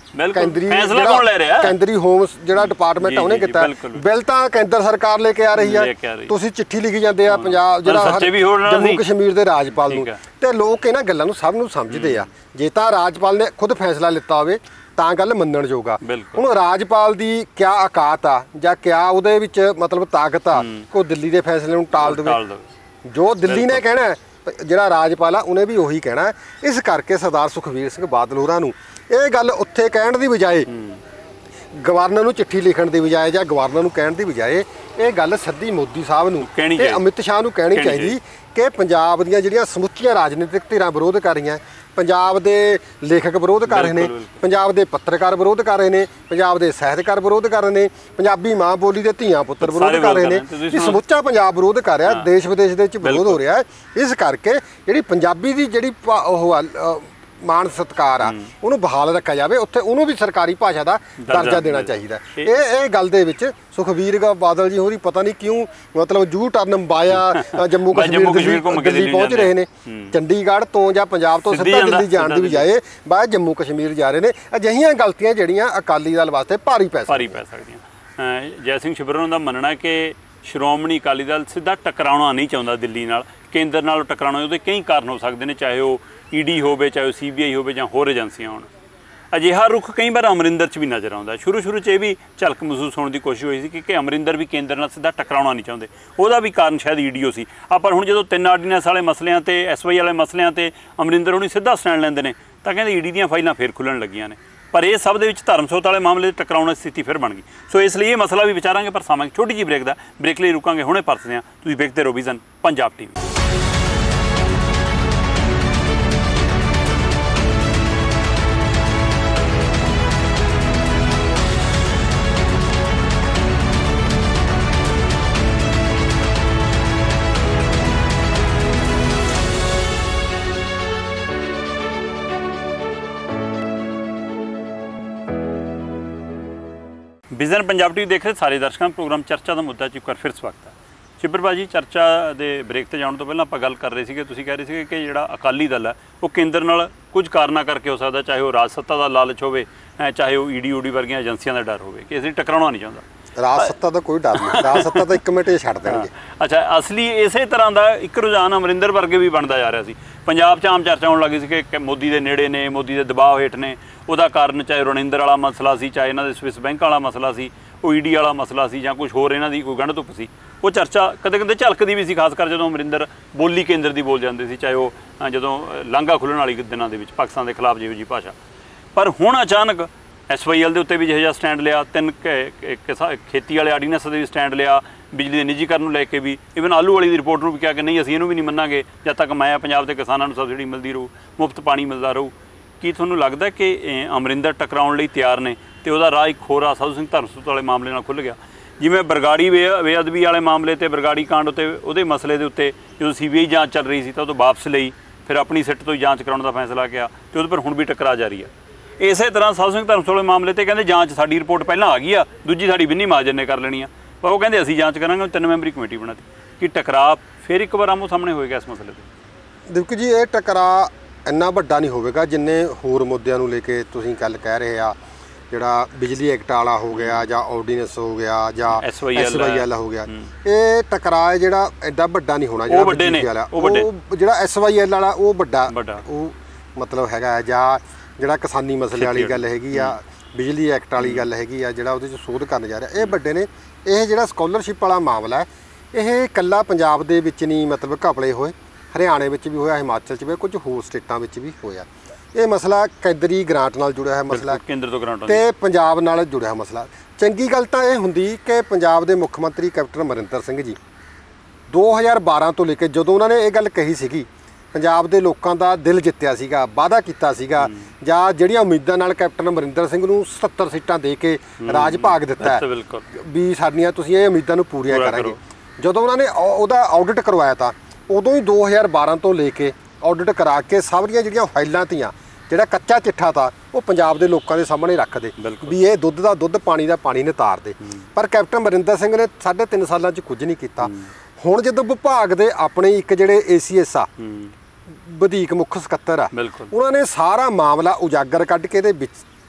ਕੇਂਦਰੀ ਹੋਮ ਜਿਹੜਾ ਡਿਪਾਰਟਮੈਂਟ ਉਹਨੇ ਕੀਤਾ। ਬਿੱਲ ਤਾਂ ਕੇਂਦਰ ਸਰਕਾਰ ਲੈ ਕੇ ਆ ਰਹੀ ਆ, ਤੁਸੀਂ ਚਿੱਠੀ ਲਿਖੀ ਜਾਂਦੇ ਆ ਪੰਜਾਬ ਜਿਹੜਾ ਜੰਮੂ ਕਸ਼ਮੀਰ ਦੇ ਰਾਜਪਾਲ ਨੂੰ। ਤੇ ਲੋਕ ਇਹਨਾਂ ਗੱਲਾਂ ਨੂੰ ਸਭ ਨੂੰ ਸਮਝਦੇ ਆ। ਜੇ ਤਾਂ ਰਾਜਪਾਲ ਨੇ ਖੁਦ ਫੈਸਲਾ ਲਿੱਤਾ ਹੋਵੇ ਤਾਂ ਗੱਲ ਮੰਨਣ ਜੋਗਾ। ਹੁਣ ਰਾਜਪਾਲ ਦੀ ਕਿਆ ਔਕਾਤ ਆ ਜਾਂ ਕਿਆ ਉਹਦੇ ਵਿੱਚ ਮਤਲਬ ਤਾਕਤ ਆ ਕੋ ਦਿੱਲੀ ਦੇ ਫੈਸਲੇ ਨੂੰ ਟਾਲ ਦੇਵੇ? ਜੋ ਦਿੱਲੀ ਨੇ ਕਹਿਣਾ, ਜਿਹੜਾ ਰਾਜਪਾਲ ਆ ਉਹਨੇ ਵੀ ਉਹੀ ਕਹਿਣਾ। ਇਸ ਕਰਕੇ ਸਰਦਾਰ ਸੁਖਬੀਰ ਸਿੰਘ ਬਾਦਲ ਹੋਰਾਂ ਨੂੰ ਇਹ ਗੱਲ ਉੱਥੇ ਕਹਿਣ ਦੀ ਬਜਾਏ, ਗਵਰਨਰ ਨੂੰ ਚਿੱਠੀ ਲਿਖਣ ਦੀ ਬਜਾਏ ਜਾਂ ਗਵਰਨਰ ਨੂੰ ਕਹਿਣ ਦੀ ਬਜਾਏ ਇਹ ਗੱਲ ਸਿੱਧੀ ਮੋਦੀ ਸਾਹਿਬ ਨੂੰ ਤੇ ਅਮਿਤ ਸ਼ਾਹ ਨੂੰ ਕਹਿਣੀ ਚਾਹੀਦੀ ਕਿ ਪੰਜਾਬ ਦੀਆਂ ਜਿਹੜੀਆਂ ਸਮੁੱਚੀਆਂ ਰਾਜਨੀਤਿਕ ਧਿਰਾਂ ਵਿਰੋਧ ਕਰ ਰਹੀਆਂ, ਪੰਜਾਬ ਦੇ ਲੇਖਕ ਵਿਰੋਧ ਕਰ ਰਹੇ ਨੇ, ਪੰਜਾਬ ਦੇ ਪੱਤਰਕਾਰ ਵਿਰੋਧ ਕਰ ਰਹੇ ਨੇ, ਪੰਜਾਬ ਦੇ ਸਾਹਿਤਕਾਰ ਵਿਰੋਧ ਕਰ ਰਹੇ ਨੇ, ਪੰਜਾਬੀ ਮਾਂ ਬੋਲੀ ਦੇ ਧੀਆਂ ਪੁੱਤਰ ਵਿਰੋਧ ਕਰ ਰਹੇ ਨੇ। ਇਹ ਸਮੁੱਚਾ ਪੰਜਾਬ ਵਿਰੋਧ ਕਰ ਰਿਹਾ, ਦੇਸ਼ ਵਿਦੇਸ਼ ਦੇ ਵਿੱਚ ਵਿਰੋਧ ਹੋ ਰਿਹਾ। ਇਸ ਕਰਕੇ ਜਿਹੜੀ ਪੰਜਾਬੀ ਦੀ ਜਿਹੜੀ ਉਹ ਮਾਣ ਸਤਿਕਾਰ ਆ ਉਹਨੂੰ ਬਹਾਲ ਰੱਖਿਆ ਜਾਵੇ, ਉੱਥੇ ਉਹਨੂੰ ਵੀ ਸਰਕਾਰੀ ਭਾਸ਼ਾ ਦਾ ਦਰਜਾ ਦੇਣਾ ਚਾਹੀਦਾ। ਇਹ ਗੱਲ ਦੇ ਵਿੱਚ ਸੁਖਬੀਰ ਬਾਦਲ ਜੀ ਹੋਰੀ ਪਤਾ ਨਹੀਂ ਕਿਉਂ ਮਤਲਬ U turn via Jammu Kashmir Delhi ਪਹੁੰਚ ਰਹੇ ਨੇ। ਚੰਡੀਗੜ੍ਹ ਤੋਂ ਜਾਂ ਪੰਜਾਬ ਤੋਂ ਸਿੱਧਾ ਦਿੱਲੀ ਜਾਣ ਦੀ ਬਜਾਏ ਬਾਅਦ ਜੰਮੂ ਕਸ਼ਮੀਰ ਜਾ ਰਹੇ ਨੇ। ਅਜਿਹੀਆਂ ਗਲਤੀਆਂ ਜਿਹੜੀਆਂ ਅਕਾਲੀ ਦਲ ਵਾਸਤੇ ਭਾਰੀ ਪੈ ਸਕਦੀਆਂ। ਜੈ ਸਿੰਘ ਛਿਬਰਾਂ ਦਾ ਮੰਨਣਾ ਕਿ ਸ਼੍ਰੋਮਣੀ ਅਕਾਲੀ ਦਲ ਸਿੱਧਾ ਟਕਰਾਉਣਾ ਨਹੀਂ ਚਾਹੁੰਦਾ ਦਿੱਲੀ ਨਾਲ, ਕੇਂਦਰ ਨਾਲ ਟਕਰਾਉਣਾ। ਉਹਦੇ ਕਈ ਕਾਰਨ ਹੋ ਸਕਦੇ ਨੇ, ਚਾਹੇ ਉਹ ਈਡੀ ਹੋਵੇ, ਚਾਹੇ ਉਹ CBI ਹੋਵੇ ਜਾਂ ਹੋਰ ਏਜੰਸੀਆਂ ਹੋਣ। ਅਜਿਹਾ ਰੁਖ ਕਈ ਵਾਰ ਅਮਰਿੰਦਰ 'ਚ ਵੀ ਨਜ਼ਰ ਆਉਂਦਾ। ਸ਼ੁਰੂ 'ਚ ਇਹ ਵੀ ਝਲਕ ਮਹਿਸੂਸ ਹੋਣ ਦੀ ਕੋਸ਼ਿਸ਼ ਹੋਈ ਸੀ ਕਿ ਅਮਰਿੰਦਰ ਵੀ ਕੇਂਦਰ ਨਾਲ ਸਿੱਧਾ ਟਕਰਾਉਣਾ ਨਹੀਂ ਚਾਹੁੰਦੇ। ਉਹਦਾ ਵੀ ਕਾਰਨ ਸ਼ਾਇਦ EDO ਸੀ। ਪਰ ਹੁਣ ਜਦੋਂ 3 ਆਰਡੀਨੈਂਸ ਵਾਲੇ ਮਸਲਿਆਂ ਤੇ SY ਵਾਲੇ ਮਸਲਿਆਂ ਤੇ ਅਮਰਿੰਦਰ ਹੁਣੀ ਸਿੱਧਾ ਸਟੈਂਡ ਲੈਂਦੇ ਨੇ ਤਾਂ ਕਹਿੰਦੇ ED ਦੀਆਂ ਫਾਈਲਾਂ ਫਿਰ ਖੁੱਲ੍ਹਣ ਲੱਗੀਆਂ ਨੇ। ਪਰ ਇਹ ਸਭ ਦੇ ਵਿੱਚ ਧਰਮ ਸੋਤ ਵਾਲੇ ਮਾਮਲੇ ਦੀ ਟਕਰਾਉਣ ਦੀ ਸਥਿਤੀ ਫਿਰ ਬਣ ਗਈ। ਸੋ ਇਸ ਲਈ ਇਹ ਮਸਲਾ ਵੀ ਵਿਚਾਰਾਂਗੇ, ਪਰ ਸਮਾਂ ਛੋਟੀ ਜਿਹੀ ਬ੍ਰੇਕ ਦਾ। ਬ੍ਰੇਕ ਲਈ ਰੁਕਾਂਗੇ, ਹੁਣੇ ਪਰਤਦੇ ਹਾਂ। ਤੁਸੀਂ ਵੇਖਦੇ ਰਹੋ vision Punjab TV। Vision Punjab TV ਦੇਖ ਰਹੇ ਸਾਰੇ ਦਰਸ਼ਕਾਂ ਨੂੰ ਪ੍ਰੋਗਰਾਮ ਚਰਚਾ ਦਾ ਮੁੱਦਾ 'ਚ ਇੱਕ ਵਾਰ ਫਿਰ ਸਵਾਗਤ ਹੈ। ਛਿੱਬਰ ਭਾਜੀ, ਚਰਚਾ ਦੇ ਬ੍ਰੇਕ ਤੇ ਜਾਣ ਤੋਂ ਪਹਿਲਾਂ ਆਪਾਂ ਗੱਲ ਕਰ ਰਹੇ ਸੀਗੇ, ਤੁਸੀਂ ਕਹਿ ਰਹੇ ਸੀਗੇ ਕਿ ਜਿਹੜਾ ਅਕਾਲੀ ਦਲ ਹੈ ਉਹ ਕੇਂਦਰ ਨਾਲ ਕੁਝ ਕਾਰਨਾਂ ਕਰਕੇ ਹੋ ਸਕਦਾ, ਚਾਹੇ ਉਹ ਰਾਜ ਸੱਤਾ ਦਾ ਲਾਲਚ ਹੋਵੇ, ਚਾਹੇ ਉਹ ED UD ਵਰਗੀਆਂ ਏਜੰਸੀਆਂ ਦਾ ਡਰ ਹੋਵੇ ਕਿ ਅਸੀਂ ਟਕਰਾਉਣਾ ਨਹੀਂ ਚਾਹੁੰਦਾ। ਰਾਜ ਸੱਤਾ ਦਾ ਕੋਈ ਡਰ ਨਹੀਂ, ਰਾਜ ਸੱਤਾ ਤਾਂ 1 ਮਿੰਟ ਹੀ ਛੱਡ ਦੇਣਗੇ। ਅੱਛਾ, ਅਸਲੀ ਇਸੇ ਤਰ੍ਹਾਂ ਦਾ ਇੱਕ ਰੁਝਾਨ ਅਮਰਿੰਦਰ ਵਰਗੇ ਵੀ ਬਣਦਾ ਜਾ ਰਿਹਾ ਸੀ। ਪੰਜਾਬ 'ਚ ਆਮ ਚਰਚਾ ਹੋਣ ਲੱਗੀ ਸੀ ਕਿ ਮੋਦੀ ਦੇ ਨੇੜੇ ਨੇ, ਮੋਦੀ ਦੇ ਦਬਾਅ ਹੇਠ ਨੇ। ਉਹਦਾ ਕਾਰਨ ਚਾਹੇ ਰਣਿੰਦਰ ਵਾਲਾ ਮਸਲਾ ਸੀ, ਚਾਹੇ ਇਹਨਾਂ ਦੇ ਸਵਿਸ ਬੈਂਕ ਵਾਲਾ ਮਸਲਾ ਸੀ, ਉਹ ED ਵਾਲਾ ਮਸਲਾ ਸੀ, ਜਾਂ ਕੁਝ ਹੋਰ ਇਹਨਾਂ ਦੀ ਕੋਈ ਗੰਢ ਧੁੱਪ ਸੀ। ਉਹ ਚਰਚਾ ਕਦੇ ਕਦੇ ਝਲਕਦੀ ਵੀ ਸੀ, ਖਾਸ ਕਰ ਜਦੋਂ ਅਮਰਿੰਦਰ ਬੋਲੀ ਕੇਂਦਰ ਦੀ ਬੋਲ ਜਾਂਦੇ ਸੀ, ਚਾਹੇ ਉਹ ਜਦੋਂ ਲਾਂਘਾ ਖੁੱਲ੍ਹਣ ਵਾਲੀ ਦਿਨਾਂ ਦੇ ਵਿੱਚ ਪਾਕਿਸਤਾਨ ਦੇ ਖਿਲਾਫ ਜਿਹੋ ਜਿਹੀ ਭਾਸ਼ਾ। ਪਰ ਹੁਣ ਅਚਾਨਕ SYL ਦੇ ਉੱਤੇ ਵੀ ਜਿਹੋ ਜਿਹਾ ਸਟੈਂਡ ਲਿਆ, 3 ਖੇਤੀ ਵਾਲੇ ਆਰਡੀਨੈਂਸ ਦੇ ਵੀ ਸਟੈਂਡ ਲਿਆ, ਬਿਜਲੀ ਦੇ ਨਿੱਜੀਕਰਨ ਨੂੰ ਲੈ ਕੇ ਵੀ, ਇਵਨ ਆਲੂ ਵਾਲੀ ਦੀ ਰਿਪੋਰਟ ਨੂੰ ਵੀ ਕਿਹਾ ਕਿ ਨਹੀਂ ਅਸੀਂ ਇਹਨੂੰ ਵੀ ਨਹੀਂ ਮੰਨਾਂਗੇ ਜਦ ਤੱਕ ਮੈਂ ਪੰਜਾਬ ਦੇ ਕਿਸਾਨਾਂ ਨੂੰ ਸਬਸਿਡੀ ਮਿਲਦੀ ਰਹੂ, ਮੁਫਤ ਪਾਣੀ ਮਿਲਦਾ ਰਹੂ। ਕੀ ਤੁਹਾਨੂੰ ਲੱਗਦਾ ਕਿ ਅਮਰਿੰਦਰ ਟਕਰਾਉਣ ਲਈ ਤਿਆਰ ਨੇ ਤੇ ਉਹਦਾ ਰਾਹ ਇੱਕ ਹੋਰ ਆ ਸਾਧੂ ਸਿੰਘ ਧਰਮਸੋਤ ਵਾਲੇ ਮਾਮਲੇ ਨਾਲ ਖੁੱਲ੍ਹ ਗਿਆ? ਜਿਵੇਂ ਬਰਗਾੜੀ ਬੇਅਦਬੀ ਵਾਲੇ ਮਾਮਲੇ ਤੇ ਬਰਗਾੜੀ ਕਾਂਡ ਉੱਤੇ ਉਹਦੇ ਮਸਲੇ ਦੇ ਉੱਤੇ ਜਦੋਂ CBI ਜਾਂਚ ਚੱਲ ਰਹੀ ਸੀ ਤਾਂ ਉਹ ਤੋਂ ਵਾਪਸ ਲਈ, ਫਿਰ ਆਪਣੀ ਸਿੱਟ ਤੋਂ ਹੀ ਜਾਂਚ ਕਰਾਉਣ ਦਾ ਫੈਸਲਾ ਕਿਹਾ ਤੇ ਉਹਦੇ ਪਰ ਹੁਣ ਵੀ ਟਕਰਾ ਜਾਰੀ ਆ। ਇਸੇ ਤਰ੍ਹਾਂ ਸਾਧੂ ਸਿੰਘ ਧਰਮਸੋਤ ਵਾਲੇ ਮਾਮਲੇ ਤੇ ਕਹਿੰਦੇ ਜਾਂਚ ਸਾਡੀ ਰਿਪੋਰਟ ਪਹਿਲਾਂ ਆ ਗਈ ਆ, ਦੂਜੀ ਸਾਡੀ ਬਿੰਨੀ ਮਹਾਜਨ ਨੇ ਕਰ ਲੈਣੀ ਆ, ਪਰ ਉਹ ਕਹਿੰਦੇ ਅਸੀਂ ਜਾਂਚ ਕਰਾਂਗੇ। 3 ਮੈਂਬਰੀ ਕਮੇਟੀ ਬਣਾਤੀ। ਕਿ ਟਕਰਾਅ ਫਿਰ ਇੱਕ ਵਾਰ ਆਮੋ ਸਾਹਮਣੇ ਹੋਏਗਾ ਇਸ ਮਸਲੇ ਤੇ? ਦੇਖੋ ਜੀ, ਇਹ ਟਕਰਾਅ ਇੰਨਾ ਵੱਡਾ ਨਹੀਂ ਹੋਵੇਗਾ ਜਿੰਨੇ ਹੋਰ ਮੁੱਦਿਆਂ ਨੂੰ ਲੈ ਕੇ ਤੁਸੀਂ ਗੱਲ ਕਹਿ ਰਹੇ ਆ। ਜਿਹੜਾ ਬਿਜਲੀ ਐਕਟ ਵਾਲਾ ਹੋ ਗਿਆ ਜਾਂ ਆਰਡੀਨੈਂਸ ਹੋ ਗਿਆ ਜਾਂ SYL ਹੋ ਗਿਆ, ਇਹ ਟਕਰਾਅ ਜਿਹੜਾ ਐਡਾ ਵੱਡਾ ਨਹੀਂ ਹੋਣਾ। ਜਿਹੜਾ ਜਿਹੜਾ SYL ਵਾਲਾ ਉਹ ਵੱਡਾ ਉਹ ਮਤਲਬ ਹੈਗਾ, ਜਾਂ ਜਿਹੜਾ ਕਿਸਾਨੀ ਮਸਲੇ ਵਾਲੀ ਗੱਲ ਹੈਗੀ ਆ, ਬਿਜਲੀ ਐਕਟ ਵਾਲੀ ਗੱਲ ਹੈਗੀ ਆ, ਜਿਹੜਾ ਉਹਦੇ 'ਚ ਸੋਧ ਕਰਨ ਜਾ ਰਿਹਾ, ਇਹ ਵੱਡੇ ਨੇ। ਇਹ ਜਿਹੜਾ ਸਕਾਲਰਸ਼ਿਪ ਵਾਲਾ ਮਾਮਲਾ ਹੈ, ਇਹ ਇਕੱਲਾ ਪੰਜਾਬ ਦੇ ਵਿੱਚ ਨਹੀਂ ਮਤਲਬ ਘਪਲੇ ਹੋਏ, ਹਰਿਆਣੇ ਵਿੱਚ ਵੀ ਹੋਇਆ, ਹਿਮਾਚਲ 'ਚ ਵੀ, ਕੁਝ ਹੋਰ ਸਟੇਟਾਂ ਵਿੱਚ ਵੀ ਹੋਇਆ। ਇਹ ਮਸਲਾ ਕੇਂਦਰੀ ਗ੍ਰਾਂਟ ਨਾਲ ਜੁੜਿਆ ਹੈ ਮਸਲਾ, ਕੇਂਦਰ ਤੋਂ ਗ੍ਰਾਂਟ ਤੇ ਪੰਜਾਬ ਨਾਲ ਜੁੜਿਆ ਹੈ ਮਸਲਾ। ਚੰਗੀ ਗੱਲ ਤਾਂ ਇਹ ਹੁੰਦੀ ਕਿ ਪੰਜਾਬ ਦੇ ਮੁੱਖ ਮੰਤਰੀ ਕੈਪਟਨ ਅਮਰਿੰਦਰ ਸਿੰਘ ਜੀ 2012 ਤੋਂ ਲੈ ਕੇ ਜਦੋਂ ਉਹਨਾਂ ਨੇ ਇਹ ਗੱਲ ਕਹੀ ਸੀਗੀ, ਪੰਜਾਬ ਦੇ ਲੋਕਾਂ ਦਾ ਦਿਲ ਜਿੱਤਿਆ ਸੀਗਾ, ਵਾਅਦਾ ਕੀਤਾ ਸੀਗਾ, ਜਾਂ ਜਿਹੜੀਆਂ ਉਮੀਦਾਂ ਨਾਲ ਕੈਪਟਨ ਅਮਰਿੰਦਰ ਸਿੰਘ ਨੂੰ 77 ਸੀਟਾਂ ਦੇ ਕੇ ਰਾਜ ਭਾਗ ਦਿੱਤਾ ਵੀ ਸਾਡੀਆਂ ਤੁਸੀਂ ਇਹ ਉਮੀਦਾਂ ਨੂੰ ਪੂਰੀਆਂ ਕਰਾਂਗੇ। ਜਦੋਂ ਉਹਨਾਂ ਨੇ ਉਹਦਾ ਆਡਿਟ ਕਰਵਾਇਆ ਤਾਂ ਉਦੋਂ ਹੀ 2012 ਤੋਂ ਲੈ ਕੇ ਆਡਿਟ ਕਰਾ ਕੇ ਸਾਰੀਆਂ ਜਿਹੜੀਆਂ ਫਾਈਲਾਂ ਤੀਆਂ, ਜਿਹੜਾ ਕੱਚਾ ਚਿੱਠਾ ਤਾ, ਉਹ ਪੰਜਾਬ ਦੇ ਲੋਕਾਂ ਦੇ ਸਾਹਮਣੇ ਰੱਖਦੇ ਵੀ ਇਹ ਦੁੱਧ ਦਾ ਦੁੱਧ, ਪਾਣੀ ਦਾ ਪਾਣੀ ਨਿਤਾਰਦੇ। ਪਰ ਕੈਪਟਨ ਅਮਰਿੰਦਰ ਸਿੰਘ ਨੇ 3.5 ਸਾਲਾਂ 'ਚ ਕੁਝ ਨਹੀਂ ਕੀਤਾ। ਹੁਣ ਜਦੋਂ ਵਿਭਾਗ ਦੇ ਆਪਣੇ ਇੱਕ ਜਿਹੜੇ ACS ਆ, ਵਧੀਕ ਮੁੱਖ ਸਕੱਤਰ ਆ, ਉਹਨਾਂ ਨੇ ਸਾਰਾ ਮਾਮਲਾ ਉਜਾਗਰ ਕੱਢ ਕੇ ਇਹਦੇ ਵਿੱਚ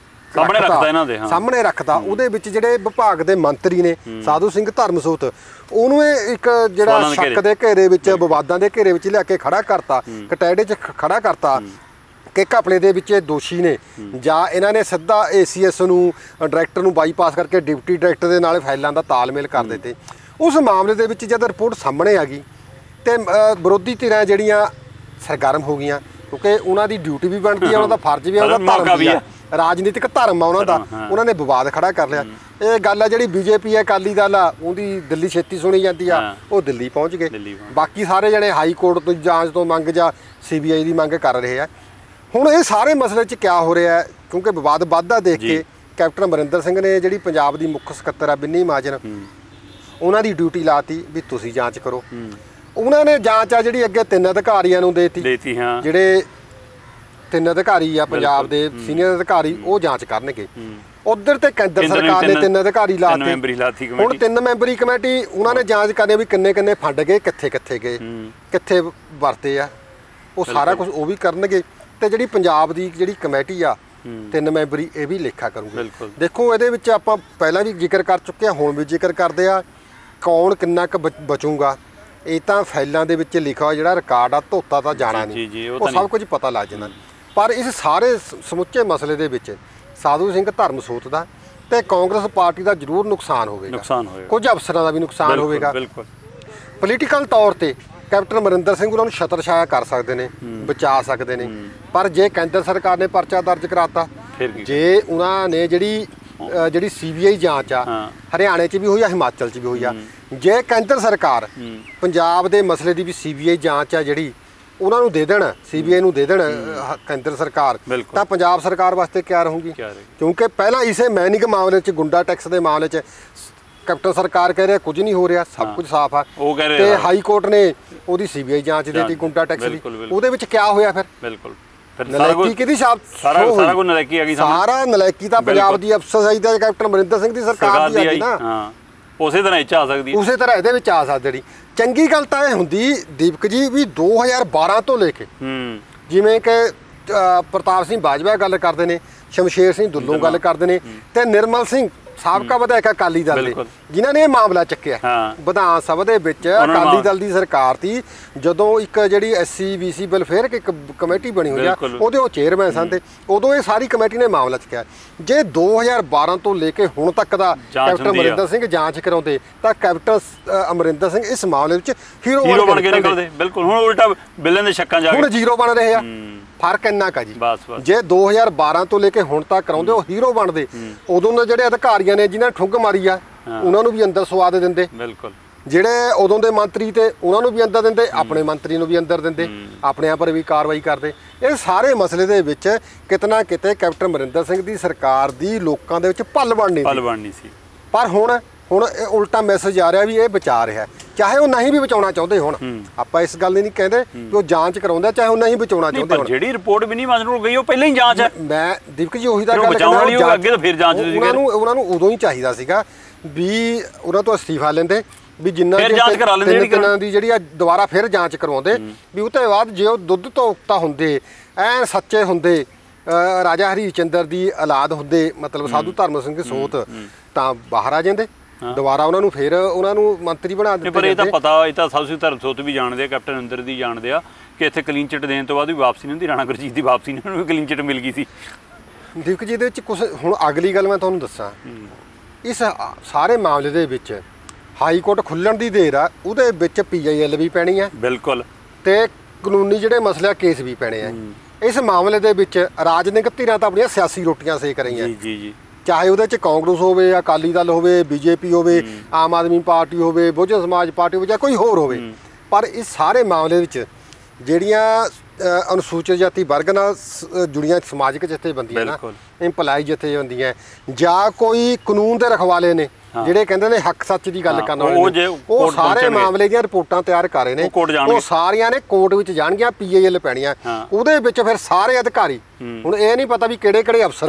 ਸਾਹਮਣੇ ਰੱਖਦਾ। ਉਹਦੇ ਵਿੱਚ ਜਿਹੜੇ ਵਿਭਾਗ ਦੇ ਮੰਤਰੀ ਨੇ ਸਾਧੂ ਸਿੰਘ ਧਰਮਸੋਤ, ਉਹਨੂੰ ਇਹ ਇੱਕ ਜਿਹੜਾ ਸ਼ੱਕ ਦੇ ਘੇਰੇ ਵਿੱਚ, ਵਿਵਾਦਾਂ ਦੇ ਘੇਰੇ ਵਿੱਚ ਲਿਆ ਕੇ ਖੜਾ ਕਰਤਾ, ਕਟਹਿਰੇ 'ਚ ਖੜਾ ਕਰਤਾ ਕਿ ਘਪਲੇ ਦੇ ਵਿੱਚ ਇਹ ਦੋਸ਼ੀ ਨੇ, ਜਾਂ ਇਹਨਾਂ ਨੇ ਸਿੱਧਾ ACS ਨੂੰ, ਡਾਇਰੈਕਟਰ ਨੂੰ ਬਾਈਪਾਸ ਕਰਕੇ ਡਿਪਟੀ ਡਾਇਰੈਕਟਰ ਦੇ ਨਾਲ ਫਾਈਲਾਂ ਦਾ ਤਾਲਮੇਲ ਕਰ ਦਿੱਤੇ। ਉਸ ਮਾਮਲੇ ਦੇ ਵਿੱਚ ਜਦ ਰਿਪੋਰਟ ਸਾਹਮਣੇ ਆ ਗਈ ਤੇ ਵਿਰੋਧੀ ਧਿਰਾਂ ਜਿਹੜੀਆਂ ਸਰਗਰਮ ਹੋ ਗਈਆਂ, ਕਿਉਂਕਿ ਉਹਨਾਂ ਦੀ ਡਿਊਟੀ ਵੀ ਬਣਦੀ ਆ, ਉਹਨਾਂ ਦਾ ਫਰਜ਼ ਵੀ ਆ, ਉਹਨਾਂ ਦਾ ਧਰਮ ਵੀ ਆ, ਰਾਜਨੀਤਿਕ ਧਰਮ ਆ ਉਹਨਾਂ ਦਾ। ਉਹਨਾਂ ਨੇ ਵਿਵਾਦ ਖੜਾ ਕਰ ਲਿਆ। ਇਹ ਗੱਲ ਆ ਜਿਹੜੀ BJP ਅਕਾਲੀ ਦਲ ਆ, ਉਹਦੀ ਦਿੱਲੀ ਛੇਤੀ ਸੁਣੀ ਜਾਂਦੀ ਆ, ਉਹ ਦਿੱਲੀ ਪਹੁੰਚ ਗਏ। ਬਾਕੀ ਸਾਰੇ ਜਣੇ ਹਾਈ ਕੋਰਟ ਤੋਂ ਜਾਂਚ ਤੋਂ ਮੰਗ ਜਾਂ CBI ਦੀ ਮੰਗ ਕਰ ਰਹੇ ਆ। ਹੁਣ ਇਹ ਸਾਰੇ ਮਸਲੇ 'ਚ ਕਿਆ ਹੋ ਰਿਹਾ, ਕਿਉਂਕਿ ਵਿਵਾਦ ਵੱਧਦਾ ਦੇਖ ਕੇ ਕੈਪਟਨ ਅਮਰਿੰਦਰ ਸਿੰਘ ਨੇ ਜਿਹੜੀ ਪੰਜਾਬ ਦੀ ਮੁੱਖ ਸਕੱਤਰ ਆ ਬਿੰਨੀ ਮਹਾਜਨ, ਉਹਨਾਂ ਦੀ ਡਿਊਟੀ ਲਾਤੀ ਵੀ ਤੁਸੀਂ ਜਾਂਚ ਕਰੋ। ਉਹਨਾਂ ਨੇ ਜਾਂਚ ਆ ਜਿਹੜੀ ਅੱਗੇ 3 ਅਧਿਕਾਰੀਆਂ ਨੂੰ ਦੇਤੀ, ਜਿਹੜੇ ਤਿੰਨ ਅਧਿਕਾਰੀ ਆ ਪੰਜਾਬ ਦੇ ਸੀਨੀਅਰ ਅਧਿਕਾਰੀ, ਉਹ ਜਾਂਚ ਕਰਨਗੇ। ਉਧਰ ਤੇ ਕੇਂਦਰ ਸਰਕਾਰ ਨੇ ਤਿੰਨ ਅਧਿਕਾਰੀ ਲਾਤੇ। ਹੁਣ 3 ਮੈਂਬਰੀ ਕਮੇਟੀ ਉਹਨਾਂ ਨੇ ਜਾਂਚ ਕਰਨੀ ਵੀ ਕਿੰਨੇ ਫੰਡ ਗਏ, ਕਿੱਥੇ ਗਏ, ਕਿੱਥੇ ਵਰਤੇ ਆ, ਉਹ ਸਾਰਾ ਕੁਝ ਉਹ ਵੀ ਕਰਨਗੇ। ਤੇ ਜਿਹੜੀ ਪੰਜਾਬ ਦੀ ਜਿਹੜੀ ਕਮੇਟੀ ਆ 3 ਮੈਂਬਰੀ, ਇਹ ਵੀ ਲੇਖਾ ਕਰੂਗੀ। ਦੇਖੋ ਇਹਦੇ ਵਿੱਚ ਆਪਾਂ ਪਹਿਲਾਂ ਵੀ ਜ਼ਿਕਰ ਕਰ ਚੁੱਕੇ ਆ, ਹੁਣ ਵੀ ਜ਼ਿਕਰ ਕਰਦੇ ਆ, ਕੌਣ ਕਿੰਨਾ ਕੁ ਬਚੂਗਾ ਇਹ ਤਾਂ ਫਾਈਲਾਂ ਦੇ ਵਿੱਚ ਲਿਖਿਆ ਹੋਇਆ ਜਿਹੜਾ ਰਿਕਾਰਡ ਆ, ਧੋਤਾ ਤਾਂ ਜਾਣਾ ਨਹੀਂ, ਉਹ ਸਭ ਕੁਝ ਪਤਾ ਲੱਗ ਜਾਂਦਾ। ਪਰ ਇਸ ਸਾਰੇ ਸਮੁੱਚੇ ਮਸਲੇ ਦੇ ਵਿੱਚ ਸਾਧੂ ਸਿੰਘ ਧਰਮਸੋਤ ਦਾ ਤੇ ਕਾਂਗਰਸ ਪਾਰਟੀ ਦਾ ਜ਼ਰੂਰ ਨੁਕਸਾਨ ਹੋਵੇਗਾ, ਕੁਝ ਅਫਸਰਾਂ ਦਾ ਵੀ ਨੁਕਸਾਨ ਹੋਵੇਗਾ। ਪੋਲੀਟੀਕਲ ਤੌਰ ਤੇ ਕੈਪਟਨ ਅਮਰਿੰਦਰ ਸਿੰਘ ਉਹਨਾਂ ਨੂੰ ਛਤਰ ਛਾਇਆ ਕਰ ਸਕਦੇ ਨੇ, ਬਚਾ ਸਕਦੇ ਨੇ। ਪਰ ਜੇ ਕੇਂਦਰ ਸਰਕਾਰ ਨੇ ਪਰਚਾ ਦਰਜ ਕਰਾਤਾ, ਜੇ ਉਹਨਾਂ ਨੇ ਜਿਹੜੀ CBI ਜਾਂਚ ਆ ਹਰਿਆਣੇ 'ਚ ਵੀ ਹੋਈ ਆ, ਹਿਮਾਚਲ 'ਚ ਵੀ ਹੋਈ ਆ, ਜੇ ਕੇਂਦਰ ਸਰਕਾਰ ਪੰਜਾਬ ਦੇ ਮਸਲੇ ਦੀ ਵੀ CBI ਜਾਂਚ ਆ ਜਿਹੜੀ ਉਹਨਾਂ ਨੂੰ ਦੇ ਦੇਣ, CBI ਨੂੰ ਦੇ ਦੇਣ ਕੇਂਦਰ ਸਰਕਾਰ, ਤਾਂ ਪੰਜਾਬ ਸਰਕਾਰ ਵਾਸਤੇ ਕਿਆ ਰਹੂਗੀ। ਕਿਉਂਕਿ ਪਹਿਲਾਂ ਇਸੇ ਮੈਨਿੰਗ ਮਾਮਲੇ 'ਚ, ਗੁੰਡਾ ਟੈਕਸ ਦੇ ਮਾਮਲੇ 'ਚ ਕੈਪਟਨ ਸਰਕਾਰ ਕਹਿ ਰਿਹਾ ਕੁਝ ਨਹੀਂ ਹੋ ਰਿਹਾ, ਸਭ ਕੁਝ ਸਾਫ਼ ਆ, ਤੇ ਹਾਈ ਕੋਰਟ ਨੇ ਉਹਦੀ CBI ਜਾਂਚ ਦੇਤੀ ਗੁੰਡਾ ਟੈਕਸ ਦੀ। ਉਹਦੇ ਵਿੱਚ ਕਿਆ ਹੋਇਆ ਫਿਰ? ਨਲਾਇਕੀ ਕਿਹਦੀ ਸਾਰਾ ਕੁਝ ਨਲਾਇਕੀ ਆ ਗਈ, ਸਾਰਾ ਨਲਾਇਕੀ ਤਾਂ ਪੰਜਾਬ ਦੀ ਅਫਸਰਸ਼ਾਹੀ ਦਾ ਕੈਪਟਨ ਅਮਰਿੰਦਰ ਸਿੰਘ ਦੀ ਸਰਕਾਰ ਦੀ ਆਈ ਨਾ, ਉਸੇ ਤਰ੍ਹਾਂ ਇਹ 'ਚ ਆ ਸਕਦੀ, ਉਸੇ ਤਰ੍ਹਾਂ ਇਹਦੇ ਵਿੱਚ ਆ ਸਕਦੀ। ਚੰਗੀ ਗੱਲ ਤਾਂ ਇਹ ਹੁੰਦੀ ਦੀਪਕ ਜੀ ਵੀ 2012 ਤੋਂ ਲੈ ਕੇ, ਜਿਵੇਂ ਕਿ ਪ੍ਰਤਾਪ ਸਿੰਘ ਬਾਜਵਾ ਗੱਲ ਕਰਦੇ ਨੇ, ਸ਼ਮਸ਼ੇਰ ਸਿੰਘ ਦੁੱਲੋਂ ਗੱਲ ਕਰਦੇ ਨੇ, ਤੇ ਨਿਰਮਲ ਸਿੰਘ ਸਾਬਕਾ ਵਿਧਾਇਕ ਅਕਾਲੀ ਦਲ ਦੇ, ਜਿਨ੍ਹਾਂ ਨੇ ਇਹ ਮਾਮਲਾ ਚੱਕਿਆ ਵਿਧਾਨ ਸਭਾ ਦੇ ਵਿੱਚ। ਅਕਾਲੀ ਦਲ ਦੀ ਸਰਕਾਰ ਸੀ ਜਦੋਂ ਇੱਕ ਜਿਹੜੀ SC BC ਵੈਲਫੇਅਰ ਕਮੇਟੀ ਬਣੀ ਹੋਈ ਆ, ਉਹਦੇ ਉਹ ਚੇਅਰਮੈਨ ਸਨ, ਤੇ ਉਦੋਂ ਇਹ ਸਾਰੀ ਕਮੇਟੀ ਨੇ ਮਾਮਲਾ ਚੱਕਿਆ। ਜੇ 2012 ਤੋਂ ਲੈ ਕੇ ਹੁਣ ਤੱਕ ਦਾ ਕੈਪਟਨ ਅਮਰਿੰਦਰ ਸਿੰਘ ਜਾਂਚ ਕਰਾਉਂਦੇ ਤਾਂ ਕੈਪਟਨ ਅਮਰਿੰਦਰ ਸਿੰਘ ਇਸ ਮਾਮਲੇ ਵਿੱਚ ਹੀਰੋ ਬਣ ਕੇ ਨਿਕਲਦੇ। ਬਿਲਕੁਲ, ਹੁਣ ਉਲਟਾ ਬਿੱਲਾਂ ਦੇ ਸ਼ੱਕਾਂ ਜਾ ਕੇ ਹੁਣ ਜ਼ੀਰੋ ਬਣ ਰਹੇ ਆ। ਫਰਕ ਇੰਨਾ ਕਾ ਜੀ, ਜੇ 2012 ਤੋਂ ਲੈ ਕੇ ਹੁਣ ਤੱਕ ਕਰਾਉਂਦੇ ਉਹ ਹੀਰੋ ਬਣਦੇ, ਉਦੋਂ ਦੇ ਜਿਹੜੇ ਅਧਿਕਾਰੀਆਂ ਨੇ ਜਿਨ੍ਹਾਂ ਨੇ ਠੁੱਗ ਮਾਰੀ ਆ ਉਹਨਾਂ ਨੂੰ ਵੀ ਅੰਦਰ ਸਵਾਦ ਦਿੰਦੇ। ਬਿਲਕੁਲ, ਜਿਹੜੇ ਉਦੋਂ ਦੇ ਮੰਤਰੀ ਤੇ ਉਹਨਾਂ ਨੂੰ ਵੀ ਅੰਦਰ ਦਿੰਦੇ, ਆਪਣੇ ਮੰਤਰੀ ਨੂੰ ਵੀ ਅੰਦਰ ਦਿੰਦੇ, ਆਪਣੇ ਪਰ ਵੀ ਕਾਰਵਾਈ ਕਰਦੇ। ਇਹ ਸਾਰੇ ਮਸਲੇ ਦੇ ਵਿੱਚ ਕਿਤਨਾ ਕਿਤੇ ਕੈਪਟਨ ਅਮਰਿੰਦਰ ਸਿੰਘ ਦੀ ਸਰਕਾਰ ਦੀ ਲੋਕਾਂ ਦੇ ਵਿੱਚ ਪਲ ਬਣਨੀ ਸੀ। ਪਰ ਹੁਣ ਇਹ ਉਲਟਾ ਮੈਸੇਜ ਆ ਰਿਹਾ ਵੀ ਇਹ ਬਚਾ ਰਿਹਾ, ਚਾਹੇ ਉਹ ਨਹੀਂ ਵੀ ਬਚਾਉਣਾ ਚਾਹੁੰਦੇ। ਹੁਣ ਆਪਾਂ ਇਸ ਗੱਲ ਨਹੀਂ ਕਹਿੰਦੇ ਕਿ ਉਹ ਜਾਂਚ ਕਰਾਉਂਦਾ, ਚਾਹੇ ਉਹ ਨਹੀਂ ਬਚਾਉਣਾ ਚਾਹੁੰਦੇ। ਜਿਹੜੀ ਰਿਪੋਰਟ ਵੀ ਨਹੀਂ ਮੰਨ ਗਈ ਉਹ ਪਹਿਲਾਂ ਹੀ ਜਾਂਚ ਹੈ। ਮੈਂ ਦੀਪਕ ਜੀ ਉਹੀ ਤਾਂ ਗੱਲ ਕਰਦਾ, ਉਹਨਾਂ ਨੂੰ ਉਦੋਂ ਹੀ ਚਾਹੀਦਾ ਸੀਗਾ ਵੀ ਉਹਨਾਂ ਤੋਂ ਅਸਤੀਫਾ ਲੈਂਦੇ, ਵੀ ਜਿੰਨਾ ਤਿੰਨਾਂ ਦੀ ਜਿਹੜੀ ਦੁਬਾਰਾ ਫਿਰ ਜਾਂਚ ਕਰਵਾਉਂਦੇ, ਵੀ ਉਹ ਤੋਂ ਬਾਅਦ ਜੇ ਉਹ ਦੁੱਧ ਤੋਂ ਉਕਤਾ ਹੁੰਦੇ, ਐਨ ਸੱਚੇ ਹੁੰਦੇ, ਰਾਜਾ ਹਰੀਸ਼ ਚੰਦਰ ਦੀ ਔਲਾਦ ਹੁੰਦੇ, ਮਤਲਬ ਸਾਧੂ ਧਰਮ ਸਿੰਘ ਸੋਤ, ਤਾਂ ਬਾਹਰ ਆ ਜਾਂਦੇ ਦੁਬਾਰਾ, ਉਹਨਾਂ ਨੂੰ ਮੰਤਰੀ ਬਣਾ ਦਿੱਤੇ। ਪਰ ਇਹ ਤਾਂ ਪਤਾ, ਇਹ ਤਾਂ ਸਾਧੂ ਧਰਮ ਸੋਤ ਵੀ ਜਾਣਦੇ ਆ, ਕੈਪਟਨ ਅਮਰਿੰਦਰ ਦੀ ਜਾਣਦੇ ਆ ਕਿ ਇੱਥੇ ਕਲੀਨ ਚਿੱਟ ਦੇਣ ਤੋਂ ਬਾਅਦ ਵੀ ਵਾਪਸੀ ਨਹੀਂ ਹੁੰਦੀ। ਰਾਣਾ ਗੁਰਜੀਤ ਦੀ ਵਾਪਸੀ ਨਹੀਂ, ਉਹਨੂੰ ਵੀ ਕਲੀਨ ਚਿੱਟ ਮਿਲ ਗਈ ਸੀ। ਦੀਪਕ ਜੀ ਇਹਦੇ ਵਿੱਚ ਕੁਛ ਹੁਣ ਅਗਲੀ ਗੱਲ ਮੈਂ ਤੁਹਾਨੂੰ ਦੱਸਾਂ, ਇਸ ਸਾਰੇ ਮਾਮਲੇ ਦੇ ਵਿੱਚ ਹਾਈ ਕੋਰਟ ਖੁੱਲਣ ਦੀ ਦੇਰ ਆ, ਉਹਦੇ ਵਿੱਚ PIL ਵੀ ਪੈਣੀ ਆ। ਬਿਲਕੁਲ, ਤੇ ਕਾਨੂੰਨੀ ਜਿਹੜੇ ਮਸਲੇ ਕੇਸ ਵੀ ਪੈਣੇ ਆ। ਇਸ ਮਾਮਲੇ ਦੇ ਵਿੱਚ ਰਾਜਨੀਤਿਕ ਧਿਰਾਂ ਤਾਂ ਆਪਣੀਆਂ ਸਿਆਸੀ ਰੋਟੀਆਂ ਸੇਕ ਰਹੀਆਂ, ਚਾਹੇ ਉਹਦੇ 'ਚ ਕਾਂਗਰਸ ਹੋਵੇ, ਅਕਾਲੀ ਦਲ ਹੋਵੇ, BJP ਹੋਵੇ, ਆਮ ਆਦਮੀ ਪਾਰਟੀ ਹੋਵੇ, ਬਹੁਜਨ ਸਮਾਜ ਪਾਰਟੀ ਹੋਵੇ, ਜਾਂ ਕੋਈ ਹੋਰ ਹੋਵੇ। ਪਰ ਇਸ ਸਾਰੇ ਮਾਮਲੇ ਵਿੱਚ ਜਿਹੜੀਆਂ ਅਨੁਸੂਚਿਤ ਜਾਤੀ ਵਰਗ ਨਾਲ ਜੁੜੀਆਂ ਸਮਾਜਿਕ ਜਥੇਬੰਦੀਆਂ ਨਾ, ਇੰਪਲਾਈ ਜਥੇਬੰਦੀਆਂ, ਜਾਂ ਕੋਈ ਕਾਨੂੰਨ ਦੇ ਰਖਵਾਲੇ ਨੇ ਜਿਹੜੇ ਕਹਿੰਦੇ ਨੇ ਹੱਕ ਸੱਚ ਦੀ ਗੱਲ ਕਰਨ ਵਾਲੇ, ਉਹ ਸਾਰੇ ਮਾਮਲੇ ਦੀਆਂ ਰਿਪੋਰਟਾਂ ਤਿਆਰ ਕਰ ਰਹੇ ਨੇ। ਉਹ ਸਾਰੀਆਂ ਨੇ ਕੋਰਟ ਵਿੱਚ ਜਾਣਗੀਆਂ, PIL ਪੈਣੀਆਂ। ਉਹਦੇ ਵਿੱਚ ਫਿਰ ਸਾਰੇ ਅਧਿਕਾਰੀ, ਹੁਣ ਇਹ ਨਹੀਂ ਪਤਾ ਵੀ ਕਿਹੜੇ ਅਫਸਰ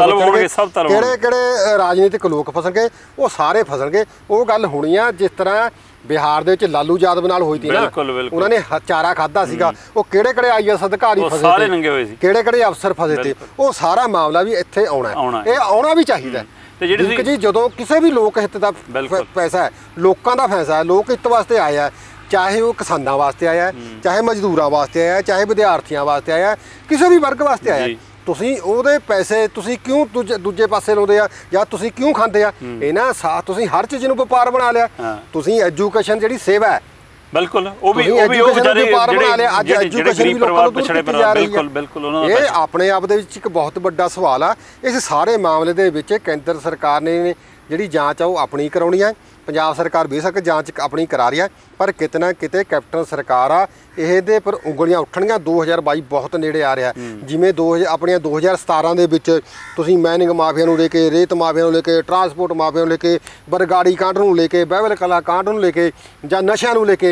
ਕਿਹੜੇ ਰਾਜਨੀਤਿਕ ਲੋਕ ਫਸਣਗੇ, ਉਹ ਸਾਰੇ ਫਸਣਗੇ। ਉਹ ਗੱਲ ਹੋਣੀ ਆ ਜਿਸ ਤਰ੍ਹਾਂ ਬਿਹਾਰ ਦੇ ਵਿੱਚ ਲਾਲੂ ਯਾਦਵ ਨਾਲ ਹੋਈ ਸੀ ਨਾ, ਉਹਨਾਂ ਨੇ ਚਾਰਾ ਖਾਧਾ ਸੀਗਾ, ਉਹ ਕਿਹੜੇ IAS ਅਧਿਕਾਰੀ ਫਸੇ ਸੀ, ਕਿਹੜੇ ਅਫਸਰ ਫਸੇ ਤੇ, ਉਹ ਸਾਰਾ ਮਾਮਲਾ ਵੀ ਇੱਥੇ ਆਉਣਾ, ਇਹ ਆਉਣਾ ਵੀ ਚਾਹੀਦਾ। ਤੇ ਜਿਹੜੀ ਜੀ ਜਦੋਂ ਕਿਸੇ ਵੀ ਲੋਕ ਹਿੱਤ ਦਾ ਪੈਸਾ ਹੈ, ਲੋਕਾਂ ਦਾ ਪੈਸਾ ਹੈ, ਲੋਕ ਹਿੱਤ ਵਾਸਤੇ ਆਇਆ, ਚਾਹੇ ਉਹ ਕਿਸਾਨਾਂ ਵਾਸਤੇ ਆਇਆ, ਚਾਹੇ ਮਜ਼ਦੂਰਾਂ ਵਾਸਤੇ ਆਇਆ, ਚਾਹੇ ਵਿਦਿਆਰਥੀਆਂ ਵਾਸਤੇ ਆਇਆ, ਕਿਸੇ ਵੀ ਵਰਗ ਵਾਸਤੇ ਆਇਆ, ਤੁਸੀਂ ਉਹਦੇ ਪੈਸੇ ਤੁਸੀਂ ਕਿਉਂ ਦੂਜੇ ਪਾਸੇ ਲਾਉਂਦੇ ਆ, ਜਾਂ ਤੁਸੀਂ ਕਿਉਂ ਖਾਂਦੇ ਆ? ਇਹਨਾਂ ਤੁਸੀਂ ਹਰ ਚੀਜ਼ ਨੂੰ ਵਪਾਰ ਬਣਾ ਲਿਆ। ਤੁਸੀਂ ਐਜੂਕੇਸ਼ਨ ਜਿਹੜੀ ਸੇਵਾ ਹੈ, ਬਿਲਕੁਲ ਉਹ ਵਿਚਾਰੇ ਅੱਜ ਐਜੂਕੇਸ਼ਨ ਵੀ ਲੋਕਾਂ ਨੂੰ ਦੂਰ ਕੀਤੀ ਜਾ ਰਹੀ ਹੈ। ਇਹ ਆਪਣੇ ਆਪ ਦੇ ਵਿੱਚ ਇੱਕ ਬਹੁਤ ਵੱਡਾ ਸਵਾਲ ਆ। ਇਸ ਸਾਰੇ ਮਾਮਲੇ ਦੇ ਵਿੱਚ ਕੇਂਦਰ ਸਰਕਾਰ ਨੇ ਜਿਹੜੀ ਜਾਂਚ ਆ ਉਹ ਆਪਣੀ ਕਰਾਉਣੀ ਹੈ। ਪੰਜਾਬ ਸਰਕਾਰ ਬੇਸ਼ੱਕ ਜਾਂਚ ਆਪਣੀ ਕਰਾ ਰਹੀ ਹੈ, ਪਰ ਕਿਤੇ ਨਾ ਕਿਤੇ ਕੈਪਟਨ ਸਰਕਾਰ ਆ ਇਹਦੇ ਪਰ ਉਂਗਲੀਆਂ ਉੱਠਣਗੀਆਂ। 2022 ਬਹੁਤ ਨੇੜੇ ਆ ਰਿਹਾ। ਜਿਵੇਂ ਆਪਣੀਆਂ 2017 ਦੇ ਵਿੱਚ ਤੁਸੀਂ ਮਾਈਨਿੰਗ ਮਾਫੀਆ ਨੂੰ ਲੈ ਕੇ, ਰੇਤ ਮਾਫੀਆ ਨੂੰ ਲੈ ਕੇ, ਟਰਾਂਸਪੋਰਟ ਮਾਫੀਆ ਨੂੰ ਲੈ ਕੇ, ਬਰਗਾੜੀ ਕਾਂਡ ਨੂੰ ਲੈ ਕੇ, ਬਹਿਬਲ ਕਲਾ ਕਾਂਡ ਨੂੰ ਲੈ ਕੇ, ਜਾਂ ਨਸ਼ਿਆਂ ਨੂੰ ਲੈ ਕੇ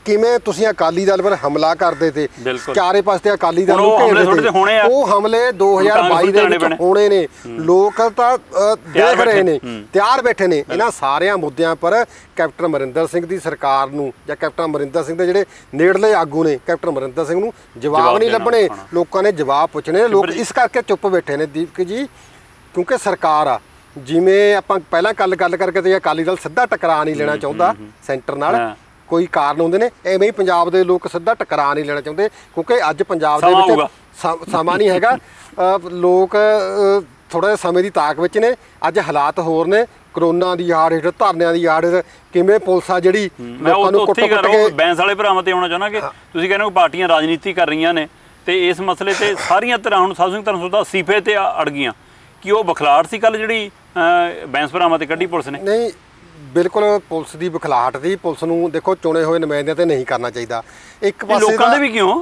ਕਿਵੇਂ ਤੁਸੀਂ ਅਕਾਲੀ ਦਲ ਪਰ ਹਮਲਾ ਕਰਦੇ ਤੇ ਬਿਲਕੁਲ। ਚਾਰੇ ਪਾਸੇ ਅਕਾਲੀ ਦਲ ਨੂੰ ਹਮਲੇ ਘੇਰਦੇ ਤੁਹਾਡੇ ਤੇ ਹੋਣੇ ਆ। ਉਹ ਹਮਲੇ 2022 ਦੇ ਵਿੱਚ ਹੋਣੇ ਨੇ। ਲੋਕ ਤਾਂ ਦੇਖ ਰਹੇ ਨੇ, ਤਿਆਰ ਬੈਠੇ ਨੇ। ਇਹਨਾਂ ਸਾਰਿਆਂ ਮੁੱਦਿਆਂ ਪਰ ਕੈਪਟਨ ਅਮਰਿੰਦਰ ਸਿੰਘ ਦੀ ਸਰਕਾਰ ਨੂੰ ਜਾਂ ਕੈਪਟਨ ਅਮਰਿੰਦਰ ਸਿੰਘ ਦੇ ਜਿਹੜੇ ਨੇੜਲੇ ਆਗੂ ਨੇ ਕੈਪਟਨ ਅਮਰਿੰਦਰ ਸਿੰਘ ਨੂੰ ਜਵਾਬ ਨਹੀਂ ਲੱਭਣੇ। ਲੋਕਾਂ ਨੇ ਜਵਾਬ ਪੁੱਛਣੇ। ਲੋਕ ਇਸ ਕਰਕੇ ਚੁੱਪ ਬੈਠੇ ਨੇ ਦੀਪਕ ਜੀ, ਕਿਉਂਕਿ ਸਰਕਾਰ ਆ, ਜਿਵੇਂ ਆਪਾਂ ਪਹਿਲਾਂ ਗੱਲ ਕਰਕੇ ਤੇ ਅਕਾਲੀ ਦਲ ਸਿੱਧਾ ਟਕਰਾ ਨਹੀਂ ਲੈਣਾ ਚਾਹੁੰਦਾ ਸੈਂਟਰ ਨਾਲ, ਕੋਈ ਕਾਰਨ ਹੁੰਦੇ ਨੇ, ਐਵੇਂ ਹੀ ਪੰਜਾਬ ਦੇ ਲੋਕ ਸਿੱਧਾ ਟਕਰਾ ਨਹੀਂ ਲੈਣਾ ਚਾਹੁੰਦੇ, ਕਿਉਂਕਿ ਅੱਜ ਪੰਜਾਬ ਦੇ ਵਿੱਚ ਸਮਾਂ ਨਹੀਂ ਹੈਗਾ। ਲੋਕ ਥੋੜਾ ਜਿਹਾ ਸਮੇਂ ਦੀ ਤਾਕ ਵਿੱਚ ਨੇ। ਅੱਜ ਹਾਲਾਤ ਹੋਰ ਨੇ, ਕਰੋਨਾ ਦੀ ਆੜ ਹੇਠ, ਧਰਨਿਆਂ ਦੀ ਆੜ ਹੇਠ ਕਿਵੇਂ ਪੁਲਿਸ ਆ ਜਿਹੜੀ ਲੋਕਾਂ ਨੂੰ ਕੁੱਟ ਕੇ। ਬੈਂਸ ਵਾਲੇ ਭਰਾਵਾਂ ਤੇ ਆਉਣਾ ਚਾਹੁੰਦਾ ਕਿ ਤੁਸੀਂ ਕਹਿੰਦੇ ਹੋ ਪਾਰਟੀਆਂ ਰਾਜਨੀਤੀ ਕਰ ਰਹੀਆਂ ਨੇ ਤੇ ਇਸ ਮਸਲੇ ਤੇ ਸਾਰੀਆਂ ਧਿਰਾਂ ਹੁਣ ਸਾਧੂ ਸਿੰਘ ਧਰਮਸੋਤ ਅਸਤੀਫੇ ਤੇ ਅੜ ਗਈਆਂ, ਕਿ ਉਹ ਬਖਲਾਹਟ ਸੀ ਕੱਲ ਜਿਹੜੀ ਬੈਂਸ ਭਰਾਵਾਂ ਤੇ ਕੱਢੀ ਪੁਲਿਸ ਨੇ? ਨਹੀਂ, ਬਿਲਕੁਲ ਪੁਲਿਸ ਦੀ ਬਖਲਾਹਟ ਦੀ। ਪੁਲਿਸ ਨੂੰ ਦੇਖੋ ਚੁਣੇ ਹੋਏ ਨੁਮਾਇੰਦਿਆਂ ਤੇ ਨਹੀਂ ਕਰਨਾ ਚਾਹੀਦਾ। ਇੱਕ ਪਾਸੇ ਲੋਕਾਂ ਦੇ ਵੀ ਕਿਉਂ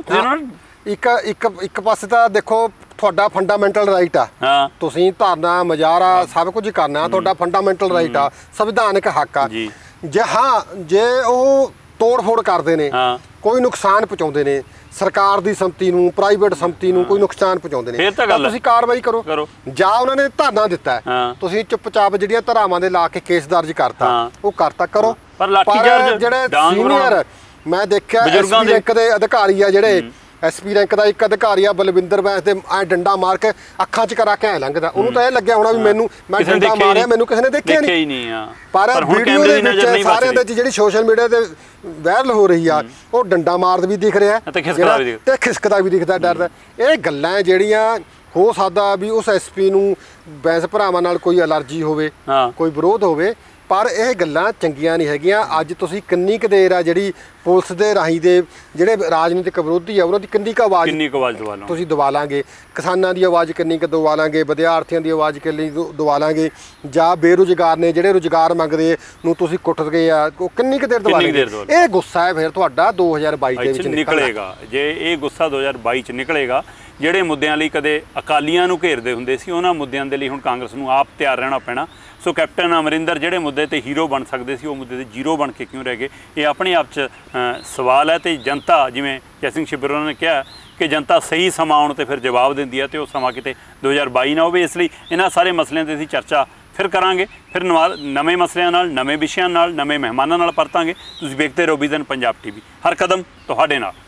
ਇੱਕ ਪਾਸੇ ਤਾਂ ਦੇਖੋ ਤੁਹਾਡਾ ਫੰਡਾਮੈਂਟਲ ਰਾਈਟ ਆ, ਤੁਸੀਂ ਧਰਨਾ ਮੁਜ਼ਾਹਰਾ ਸਭ ਕੁਝ ਕਰਨਾ, ਤੁਹਾਡਾ ਫੰਡਾਮੈਂਟਲ ਰਾਈਟ ਆ, ਸੰਵਿਧਾਨਕ ਹੱਕ ਆ। ਜੇ ਉਹ ਤੋੜ ਫੋੜ ਕਰਦੇ ਨੇ, ਕੋਈ ਨੁਕਸਾਨ ਪਹੁੰਚਾਉਂਦੇ ਨੇ ਸਰਕਾਰ ਦੀ ਸੰਪਤੀ ਨੂੰ, ਪ੍ਰਾਈਵੇਟ ਸੰਪਤੀ ਨੂੰ ਕੋਈ ਨੁਕਸਾਨ ਪਹੁੰਚਾਉਂਦੇ ਨੇ, ਤਾਂ ਤੁਸੀਂ ਕਾਰਵਾਈ ਕਰੋ। ਜਾਂ ਉਹਨਾਂ ਨੇ ਧਰਨਾ ਦਿੱਤਾ, ਤੁਸੀਂ ਚੁੱਪਚਾਪ ਜਿਹੜੀਆਂ ਧਾਰਾਵਾਂ ਦੇ ਲਾ ਕੇ ਕੇਸ ਦਰਜ ਕਰਤਾ, ਉਹ ਕਰਤਾ ਕਰੋ। ਪਰ ਜਿਹੜੇ ਸੀਨੀਅਰ ਮੈਂ ਦੇਖਿਆ ਐਸਪੀ ਰੈਂਕ ਦੇ ਅਧਿਕਾਰੀ ਆ, ਜਿਹੜੇ ਐਸਪੀ ਰੈਂਕ ਦਾ ਇੱਕ ਅਧਿਕਾਰੀ ਆ ਬਲਵਿੰਦਰ ਬੈਂਸ ਦੇ, ਐ ਡੰਡਾ ਮਾਰ ਕੇ ਅੱਖਾਂ 'ਚ ਕਰਾ ਕੇ ਐ ਲੰਘਦਾ, ਉਹਨੂੰ ਤਾਂ ਇਹ ਲੱਗਿਆ ਹੋਣਾ ਵੀ ਮੈਂ ਡੰਡਾ ਮਾਰਿਆ, ਮੈਨੂੰ ਕਿਸੇ ਨੇ ਦੇਖਿਆ ਨਹੀਂ। ਪਰ ਵੀਡੀਓ ਦੇ ਵਿੱਚ ਸਾਰਿਆਂ ਦੇ ਜਿਹੜੀ ਸੋਸ਼ਲ ਮੀਡੀਆ ਤੇ ਵਾਇਰਲ ਹੋ ਰਹੀ ਆ, ਉਹ ਡੰਡਾ ਮਾਰਦ ਵੀ ਦਿਖ ਰਿਹਾ ਤੇ ਖਿਸਕਦਾ ਵੀ ਦਿਖਦਾ, ਡਰਦਾ। ਇਹ ਗੱਲਾਂ ਜਿਹੜੀਆਂ ਹੋ ਸਕਦਾ ਵੀ ਉਸ ਐਸਪੀ ਨੂੰ ਬੈਂਸ ਭਰਾਵਾਂ ਨਾਲ ਕੋਈ ਅਲਰਜੀ ਹੋਵੇ, ਕੋਈ ਵਿਰੋਧ ਹੋਵੇ, ਪਰ ਇਹ ਗੱਲਾਂ ਚੰਗੀਆਂ ਨਹੀਂ ਹੈਗੀਆਂ। ਅੱਜ ਤੁਸੀਂ ਕਿੰਨੀ ਕੁ ਦੇਰ ਆ ਜਿਹੜੀ ਪੁਲਿਸ ਦੇ ਰਾਹੀਂ ਦੇ ਜਿਹੜੇ ਰਾਜਨੀਤਿਕ ਵਿਰੋਧੀ ਆ ਉਹਨਾਂ ਦੀ ਕਿੰਨੀ ਕੁ ਆਵਾਜ਼ ਤੁਸੀਂ ਦਬਾ ਲਾਂਗੇ, ਕਿਸਾਨਾਂ ਦੀ ਆਵਾਜ਼ ਕਿੰਨੀ ਕੁ ਦਬਾ ਲਾਂਗੇ, ਵਿਦਿਆਰਥੀਆਂ ਦੀ ਆਵਾਜ਼ ਕਿੰਨੀ ਦਬਾ ਲਾਂਗੇ, ਜਾਂ ਬੇਰੁਜ਼ਗਾਰ ਨੇ ਜਿਹੜੇ ਰੁਜ਼ਗਾਰ ਮੰਗਦੇ ਨੂੰ ਤੁਸੀਂ ਕੁੱਟ ਗਏ ਆ, ਉਹ ਕਿੰਨੀ ਕੁ ਦੇਰ ਦਬਾ ਲਾਂਗੇ? ਇਹ ਗੁੱਸਾ ਹੈ ਫਿਰ ਤੁਹਾਡਾ 2022 ਦੇ ਵਿੱਚ ਨਿਕਲੇਗਾ। ਜੇ ਇਹ ਗੁੱਸਾ 2022 ਚ ਨਿਕਲੇਗਾ, ਜਿਹੜੇ ਮੁੱਦਿਆਂ ਲਈ ਕਦੇ ਅਕਾਲੀਆਂ ਨੂੰ ਘੇਰਦੇ ਹੁੰਦੇ ਸੀ, ਉਹਨਾਂ ਮੁੱਦਿਆਂ ਦੇ ਲਈ ਹੁਣ ਕਾਂਗਰਸ ਨੂੰ ਆਪ ਤਿਆਰ ਰਹਿਣਾ ਪੈਣਾ। ਸੋ ਕੈਪਟਨ ਅਮਰਿੰਦਰ ਜਿਹੜੇ ਮੁੱਦੇ ਤੇ ਹੀਰੋ ਬਣ ਸਕਦੇ ਸੀ, ਉਹ ਮੁੱਦੇ ਤੇ ਜ਼ੀਰੋ ਬਣ ਕੇ ਕਿਉਂ ਰਹਿ ਗਏ, ਇਹ ਆਪਣੇ ਆਪ 'ਚ ਸਵਾਲ ਹੈ। ਤੇ ਜਨਤਾ, ਜਿਵੇਂ ਜੈ ਸਿੰਘ ਛਿੱਬਰ ਉਹਨਾਂ ਨੇ ਕਿਹਾ ਕਿ ਜਨਤਾ ਸਹੀ ਸਮਾਂ ਆਉਣ 'ਤੇ ਫਿਰ ਜਵਾਬ ਦਿੰਦੀ ਹੈ, ਤੇ ਉਹ ਸਮਾਂ ਕਿਤੇ 2022 ਨਾ ਹੋਵੇ। ਇਸ ਲਈ ਇਹਨਾਂ ਸਾਰੇ ਮਸਲਿਆਂ 'ਤੇ ਅਸੀਂ ਚਰਚਾ ਫਿਰ ਕਰਾਂਗੇ, ਫਿਰ ਨਵੇਂ ਮਸਲਿਆਂ ਨਾਲ, ਨਵੇਂ ਵਿਸ਼ਿਆਂ ਨਾਲ, ਨਵੇਂ ਮਹਿਮਾਨਾਂ ਨਾਲ ਪਰਤਾਂਗੇ। ਤੁਸੀਂ ਵੇਖਦੇ ਰਹੋ ਵਿਜ਼ਨ ਪੰਜਾਬ TV, ਹਰ ਕਦਮ ਤੁਹਾਡੇ ਨਾਲ।